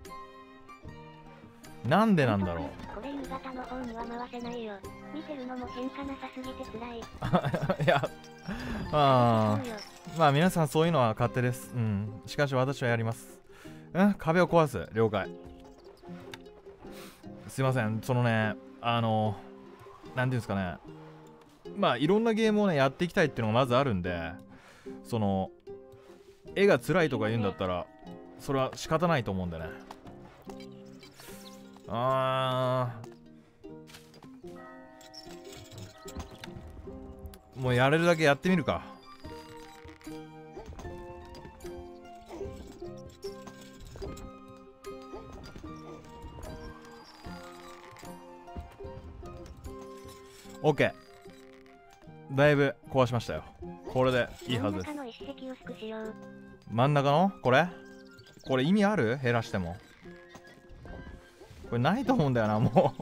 なんでなんだろう。 これ夕方の方には回せないよ。見てるのも変化なさすぎて辛い。 いや、あー、まあ皆さんそういうのは勝手です。うん。しかし私はやります。うん、壁を壊す。了解。すいません。そのね、あの、なんていうんですかね。まあいろんなゲームをね、やっていきたいっていうのがまずあるんで、その、絵が辛いとか言うんだったら、それは仕方ないと思うんでね。あー、もうやれるだけやってみるか。オッケー。だいぶ壊しましたよ。これでいいはずです。真ん中のこれこれ意味ある？減らしてもこれないと思うんだよな、も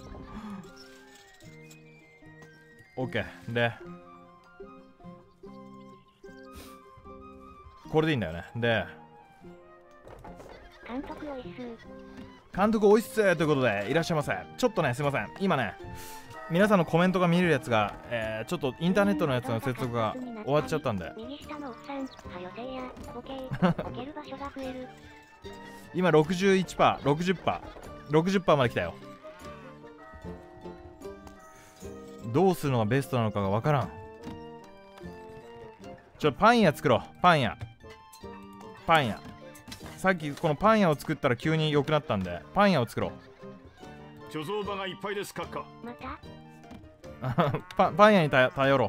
う。OK。で、これでいいんだよね。で、 監督おいっす。 監督おいっすということで、いらっしゃいませ。ちょっとね、すいません。今ね、皆さんのコメントが見れるやつが、えー、ちょっとインターネットのやつの接続が終わっちゃったんで。今 ろくじゅういちパーセント、ろくじゅっパーセント、ろくじゅっパーセント まで来たよ。どうするのがベストなのかがわからん。ちょ、パン屋作ろう。パン屋。パン屋。さっきこのパン屋を作ったら急に良くなったんで、パン屋を作ろう。 貯蔵場がいっぱいですかっか。 またパ, パン屋に頼ろ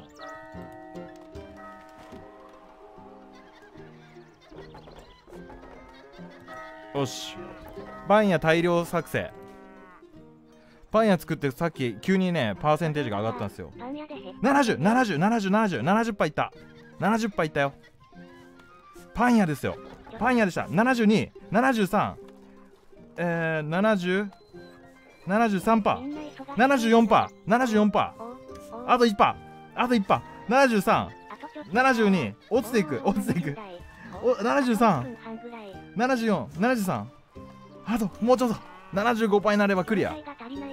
う。よし。パン屋大量作成。パン屋作ってさっき急にね、パーセンテージが上がったんですよ。ななじゅう、ななじゅう、ななじゅう、ななじゅう、ななじゅっパーいった。ななじゅっパーいったよ。パン屋ですよ。パン屋でした。ななじゅうに、ななじゅうさん、えー、ななじゅう、ななじゅうさんパー、ななじゅうよんパー、ななじゅうよんパー、あといちパー、あといちパー、ななじゅうさん、ななじゅうに、落ちていく、落ちていく、おななじゅうさん、ななじゅうよん、ななじゅうさん、あともうちょっと、ななじゅうごパーになればクリア。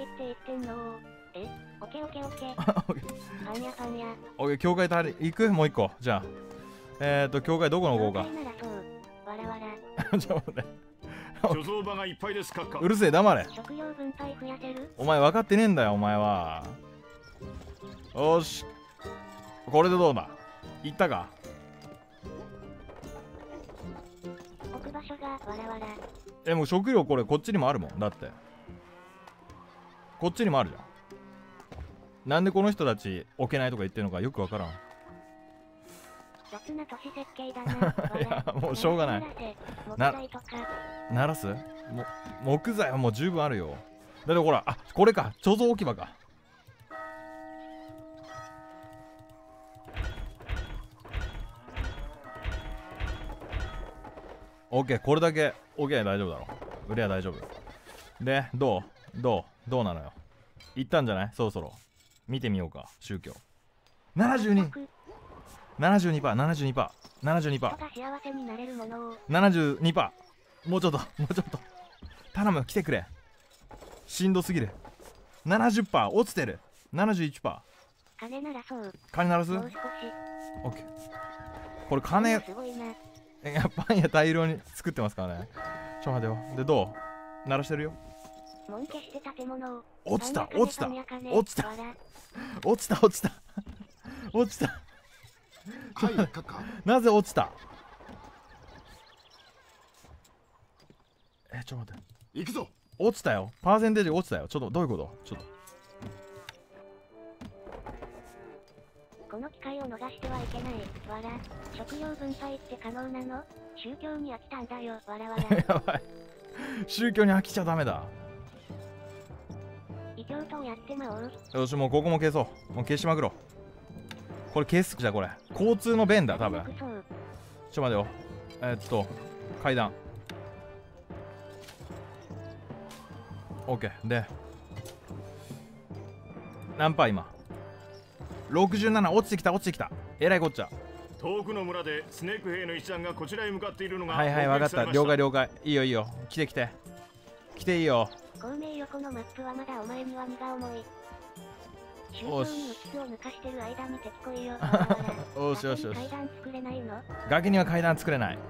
オッケー、境界足り、行くもう一個、じゃあ。えーと、境界どこの号か。ちょっと待って。 貯蔵場がいっぱいですかっか。 うるせえ、黙れ。お前分かってねえんだよ、お前は。よし。これでどうだ。行ったか。 置く場所がわらわら。 え、もう食料これこっちにもあるもん。だって。こっちにもあるじゃん。 なんでこの人たち置けないとか言ってるのかよくわからん。 雑な都市設計だな。 いやもうしょうがないな。鳴らすも木材はもう十分あるよ。だってほら、あ、これか、貯蔵置き場か。オッケー、これだけ置けば大丈夫だろ。売れは大丈夫。で、どうどうどうなのよ。いったんじゃない？そろそろ見てみようか。宗教ななじゅうに ななじゅうにパーセント ななじゅうにパーセント ななじゅうにパーセント幸せになれるものをななじゅうにパーセント もうちょっともうちょっと頼む、来てくれ。しんどすぎる。 ななじゅっパーセント 落ちてる。 ななじゅういちパーセント金ならそう。 金鳴らす？ もう少し。 オッケー。これ金すごいな。 いや、パン屋大量に作ってますからね。ちょっと待てよ。で、どう鳴らしてるよ。 門消して建物を。 落ちた落ちた落ちた落ちた落ちた落ちたはい、閣下。 なぜ落ちた？え、ちょっと待って。 行くぞ。 落ちたよ。パーセンテージ落ちたよ。ちょっとどういうこと？ちょっと。 この機会を逃してはいけない。わら。職業分配って可能なの？宗教に飽きたんだよ。わらわら。 やばい。宗教に飽きちゃダメだ。 異教徒をやってまおう。 よし、もうここも消そう。もう消しまくろう。これ消すじゃ、これ交通の便だ多分。ちょっと待てよ。えー、っと階段 OK で何パー今ろくじゅうなな。落ちてきた落ちてきた。えらいこっちゃ。 遠くの村でスネーク兵の一団がこちらへ向かっているのがはいはい、分かった。了解了解。いいよいいよ。来て来て来ていいよ。 孔明横のマップはまだお前には荷が重い。宗教にうつを抜かしてる間に敵来いよ。 よしよしよし。 階段作れないの？ 崖には階段作れない。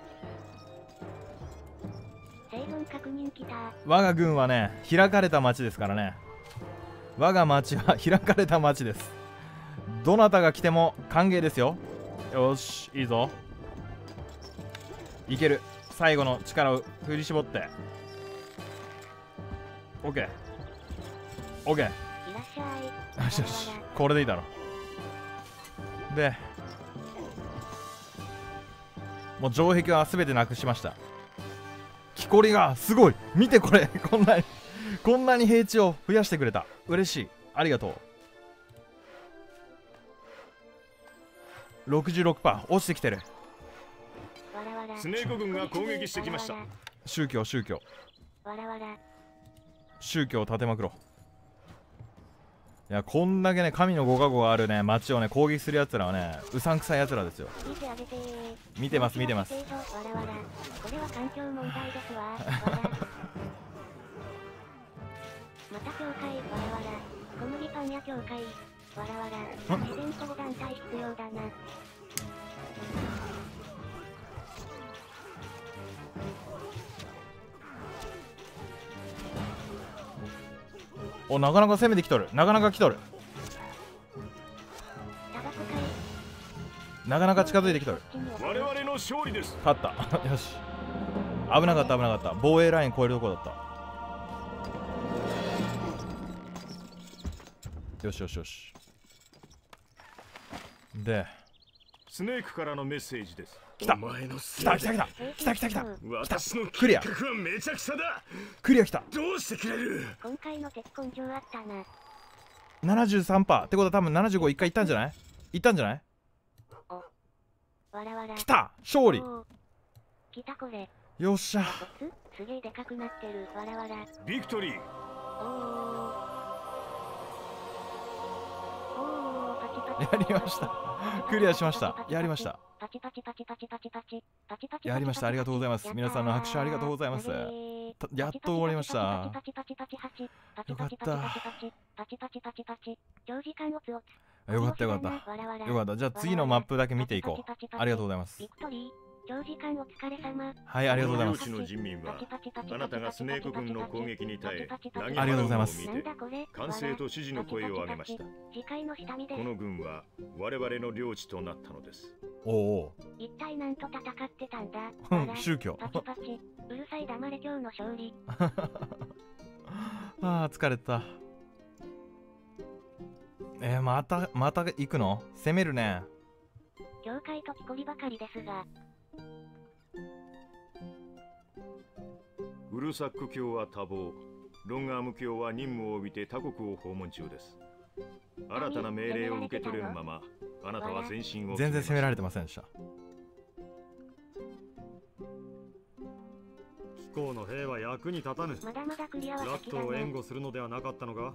西軍確認来た。 我が軍はね、開かれた町ですからね。我が町は開かれた町です。どなたが来ても歓迎ですよ。よし、いいぞ。いける。最後の力を振り絞って。オッケーオッケー。 いらっしゃい。 よしよし、これでいいだろ。でもう城壁は全てなくしました。木こりがすごい。見てこれ。こんなにこんなに平地を増やしてくれた。嬉しい。ありがとう。 ろくじゅうろくパーセント 落ちてきてる。 スネーク軍が攻撃してきました。 宗教宗教わらわら。 宗教を立てまくろう。いや、こんだけね、神のご加護があるね、町をね、攻撃するやつらはね、うさんくさいやつらですよ。見てます見てます。 わらわら。これは環境問題ですわ。わらまた教会。わらわら。小麦パンや教会。わらわら。自然保護団体必要だな。 お、なかなか攻めてきとる。なかなか来とる。なかなか近づいてきとる。 我々の勝利です。 勝った。よし。危なかった危なかった。防衛ライン越えるところだった。よしよしよし。で、 スネークからのメッセージです。 来た来た来た来た来た来た来た。 私のクリア。 計画はめちゃくちゃだ。 クリア来た。 どうしてくれる？ 今回の鉄根性あったな。 ななじゅうさんパーセント ってことは多分ななじゅうごいっかいいったんじゃない？いったんじゃない？ おわらわら。 来た勝利。 来たこれ。 よっしゃ。 すげえでかくなってる。わらわら。 ビクトリー。 おおパチパチ。 やりました。クリアしました。やりました。 パチパチパチパチパチパチパチパチ。 やりました。ありがとうございます。皆さんの拍手ありがとうございます。やっと終わりました。よかった。 長時間おつおつ。 よかったよかった。よかった。じゃあ次のマップだけ見ていこう。ありがとうございます。 長時間お疲れ様。 はい、ありがとうございます。 領地の人民はあなたがスネーク軍の攻撃に耐え、 ありがとうございます。 歓声と支持の声を上げました。この軍は我々の領地となったのです。 おお。 一体何と戦ってたんだ。 宗教。 パチパチ。うるさい黙れ今日の勝利。 ああ、疲れた。 えー、またまた行くの？攻めるね。 教会と木こりばかりですが。 ウルサック教は多忙、ロンガーム教は任務を帯びて他国を訪問中です。新たな命令を受け取れぬまま、あなたは前進を全然攻められてませんでした。 気候の兵は役に立たぬ。 まだまだクリアはラッ先だね。 トを援護するのではなかったのか？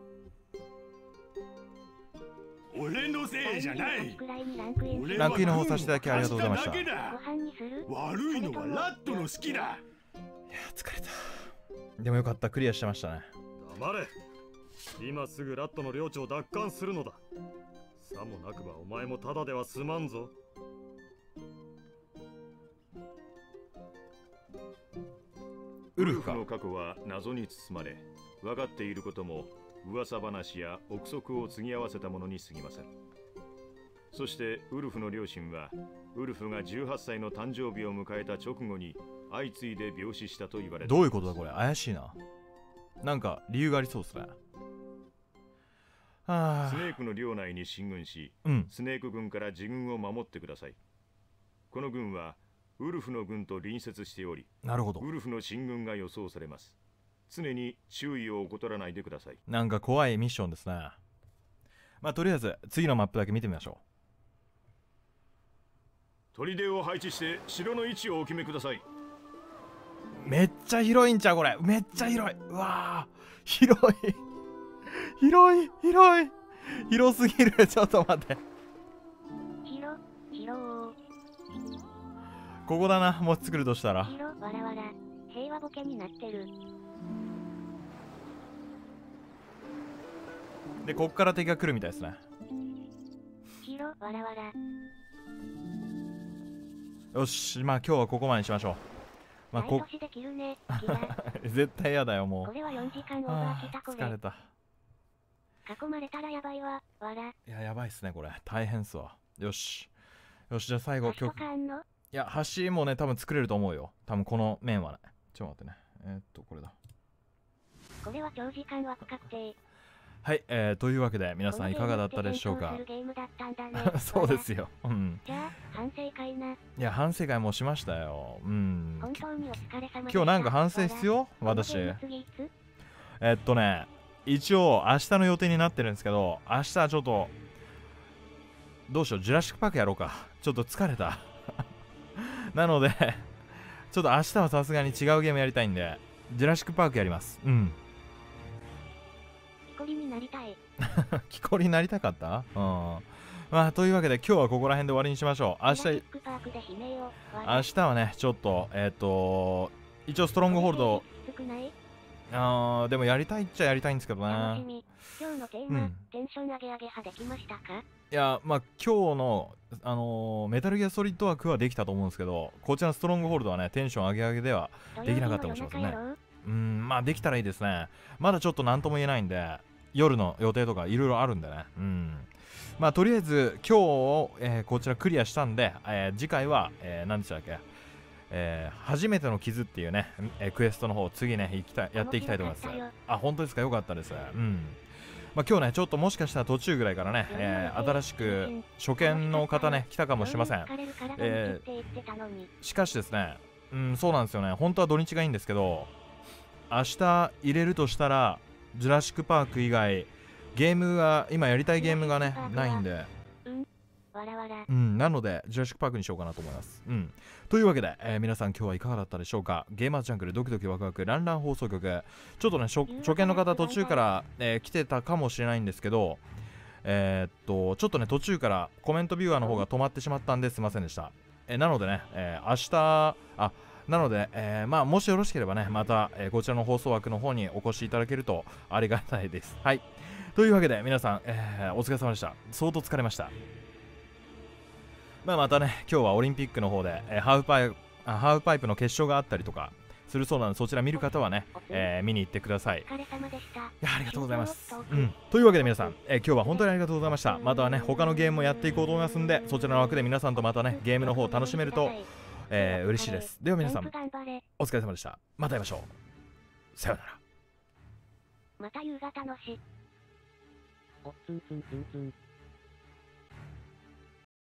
俺のせいじゃない。 ランクインの方させていただきありがとうございました。 ご飯にする？ 悪いのはラットの好きだ。 いや疲れた。でもよかった、クリアしてましたね。 黙れ。今すぐラットの領地を奪還するのだ。さもなくばお前もただでは済まんぞ。 ウルフか。 の過去は謎に包まれ、分かっていることも噂話や憶測を継ぎ合わせたものに過ぎません。そしてウルフの両親は、ウルフがじゅうはっさいの誕生日を迎えた直後に相次いで病死したと言われています。 どういうことだこれ、怪しいな。なんか理由がありそうですね。はあ、 スネークの領内に進軍し、 うん、 スネーク軍から自軍を守ってください。この軍はウルフの軍と隣接しており、 なるほど、 ウルフの進軍が予想されます。常に注意を怠らないでください。 なんか怖いミッションですね。まあとりあえず次のマップだけ見てみましょう。砦を配置して城の位置をお決めください。 めっちゃ広いんちゃうこれ。めっちゃ広い。うわー広い広い広い広すぎる。ちょっと待って。 広広ここだな、もし作るとしたら。 広わらわら平和ボケになってる。 でこっから敵が来るみたいですね。 広わらわら。 よし、まあ今日はここまでにしましょう。まあこ毎年できるね。 絶対やだよもう。 これはよじかんオーバーしたこれ。 疲れた。 囲まれたらやばいわ。わら。 いややばいっすねこれ。大変っすわ。よしよし、じゃあ最後曲。いや橋もね多分作れると思うよ。多分この面はね。ちょっと待ってね。えー、っとこれだ。 これは長時間は不確定。 はい、えー、というわけで皆さんいかがだったでしょうか。そうですよ、うん、 じゃあ反省会な。いや反省会もしましたよ。うん、 本当にお疲れ様でした。 今日なんか反省必要？私えっとね一応明日の予定になってるんですけど、明日はちょっとどうしよう、ジュラシックパークやろうか。ちょっと疲れたなのでちょっと明日はさすがに違うゲームやりたいんでジュラシックパークやります。うん、 木こりになりたい木こりになりたかった？うん。まあというわけで今日はここら辺で終わりにしましょう。明日明日はねちょっとえっ、ー、と一応ストロングホールド、あーでもやりたいっちゃやりたいんですけどね。 楽しみ。今日のテーマ、うん、テンション上げ上げ派できましたか？ いやまあ今日のあのー、メタルギアソリッドワークはできたと思うんですけど、こちらのストロングホールドはねテンション上げ上げではできなかったかもしれませんね。うん、まあできたらいいですね。まだちょっと何とも言えないんで、夜の予定とかいろいろあるんでね。うん。まあとりあえず今日、えー、こちらクリアしたんで、えー、次回は、えー、何でしたっけ、えー、初めての傷っていうね、えー、クエストの方次ね行きたいやっていきたいと思います。あ、本当ですか？よかったです。うん。まあ今日ねちょっともしかしたら途中ぐらいからね、えー、新しく初見の方ね来たかもしれません。えー、しかしですね、うん、そうなんですよね。本当は土日がいいんですけど、明日入れるとしたらジュラシックパーク以外ゲームが今やりたいゲームがねないんで、うん、なのでジュラシックパークにしようかなと思います。うん、というわけで、えー、皆さん今日はいかがだったでしょうか。ゲーマージャングルドキドキワクワクランラン放送局、ちょっとね初見の方途中から、えー、来てたかもしれないんですけど、えー、っとちょっとね途中からコメントビューアーの方が止まってしまったんですいませんでした。えー、なのでね、えー、明日あなので、えー、まあもしよろしければねまた、えー、こちらの放送枠の方にお越しいただけるとありがたいです。はい、というわけで皆さん、えー、お疲れ様でした。相当疲れました。まあまたね今日はオリンピックの方で、えー、ハーフパイプあハーフパイプの決勝があったりとかするそうなので、そちら見る方はね、えー、見に行ってください。 お疲れ様でした。いやありがとうございます。うん、というわけで皆さん、えー、今日は本当にありがとうございました。またはね他のゲームもやっていこうと思いますんで、そちらの枠で皆さんとまたねゲームの方を楽しめるとえー、嬉しいです。では皆さんお疲れ様でした。また会いましょう。さようなら。 また夕方のしおっつんつんつんつん。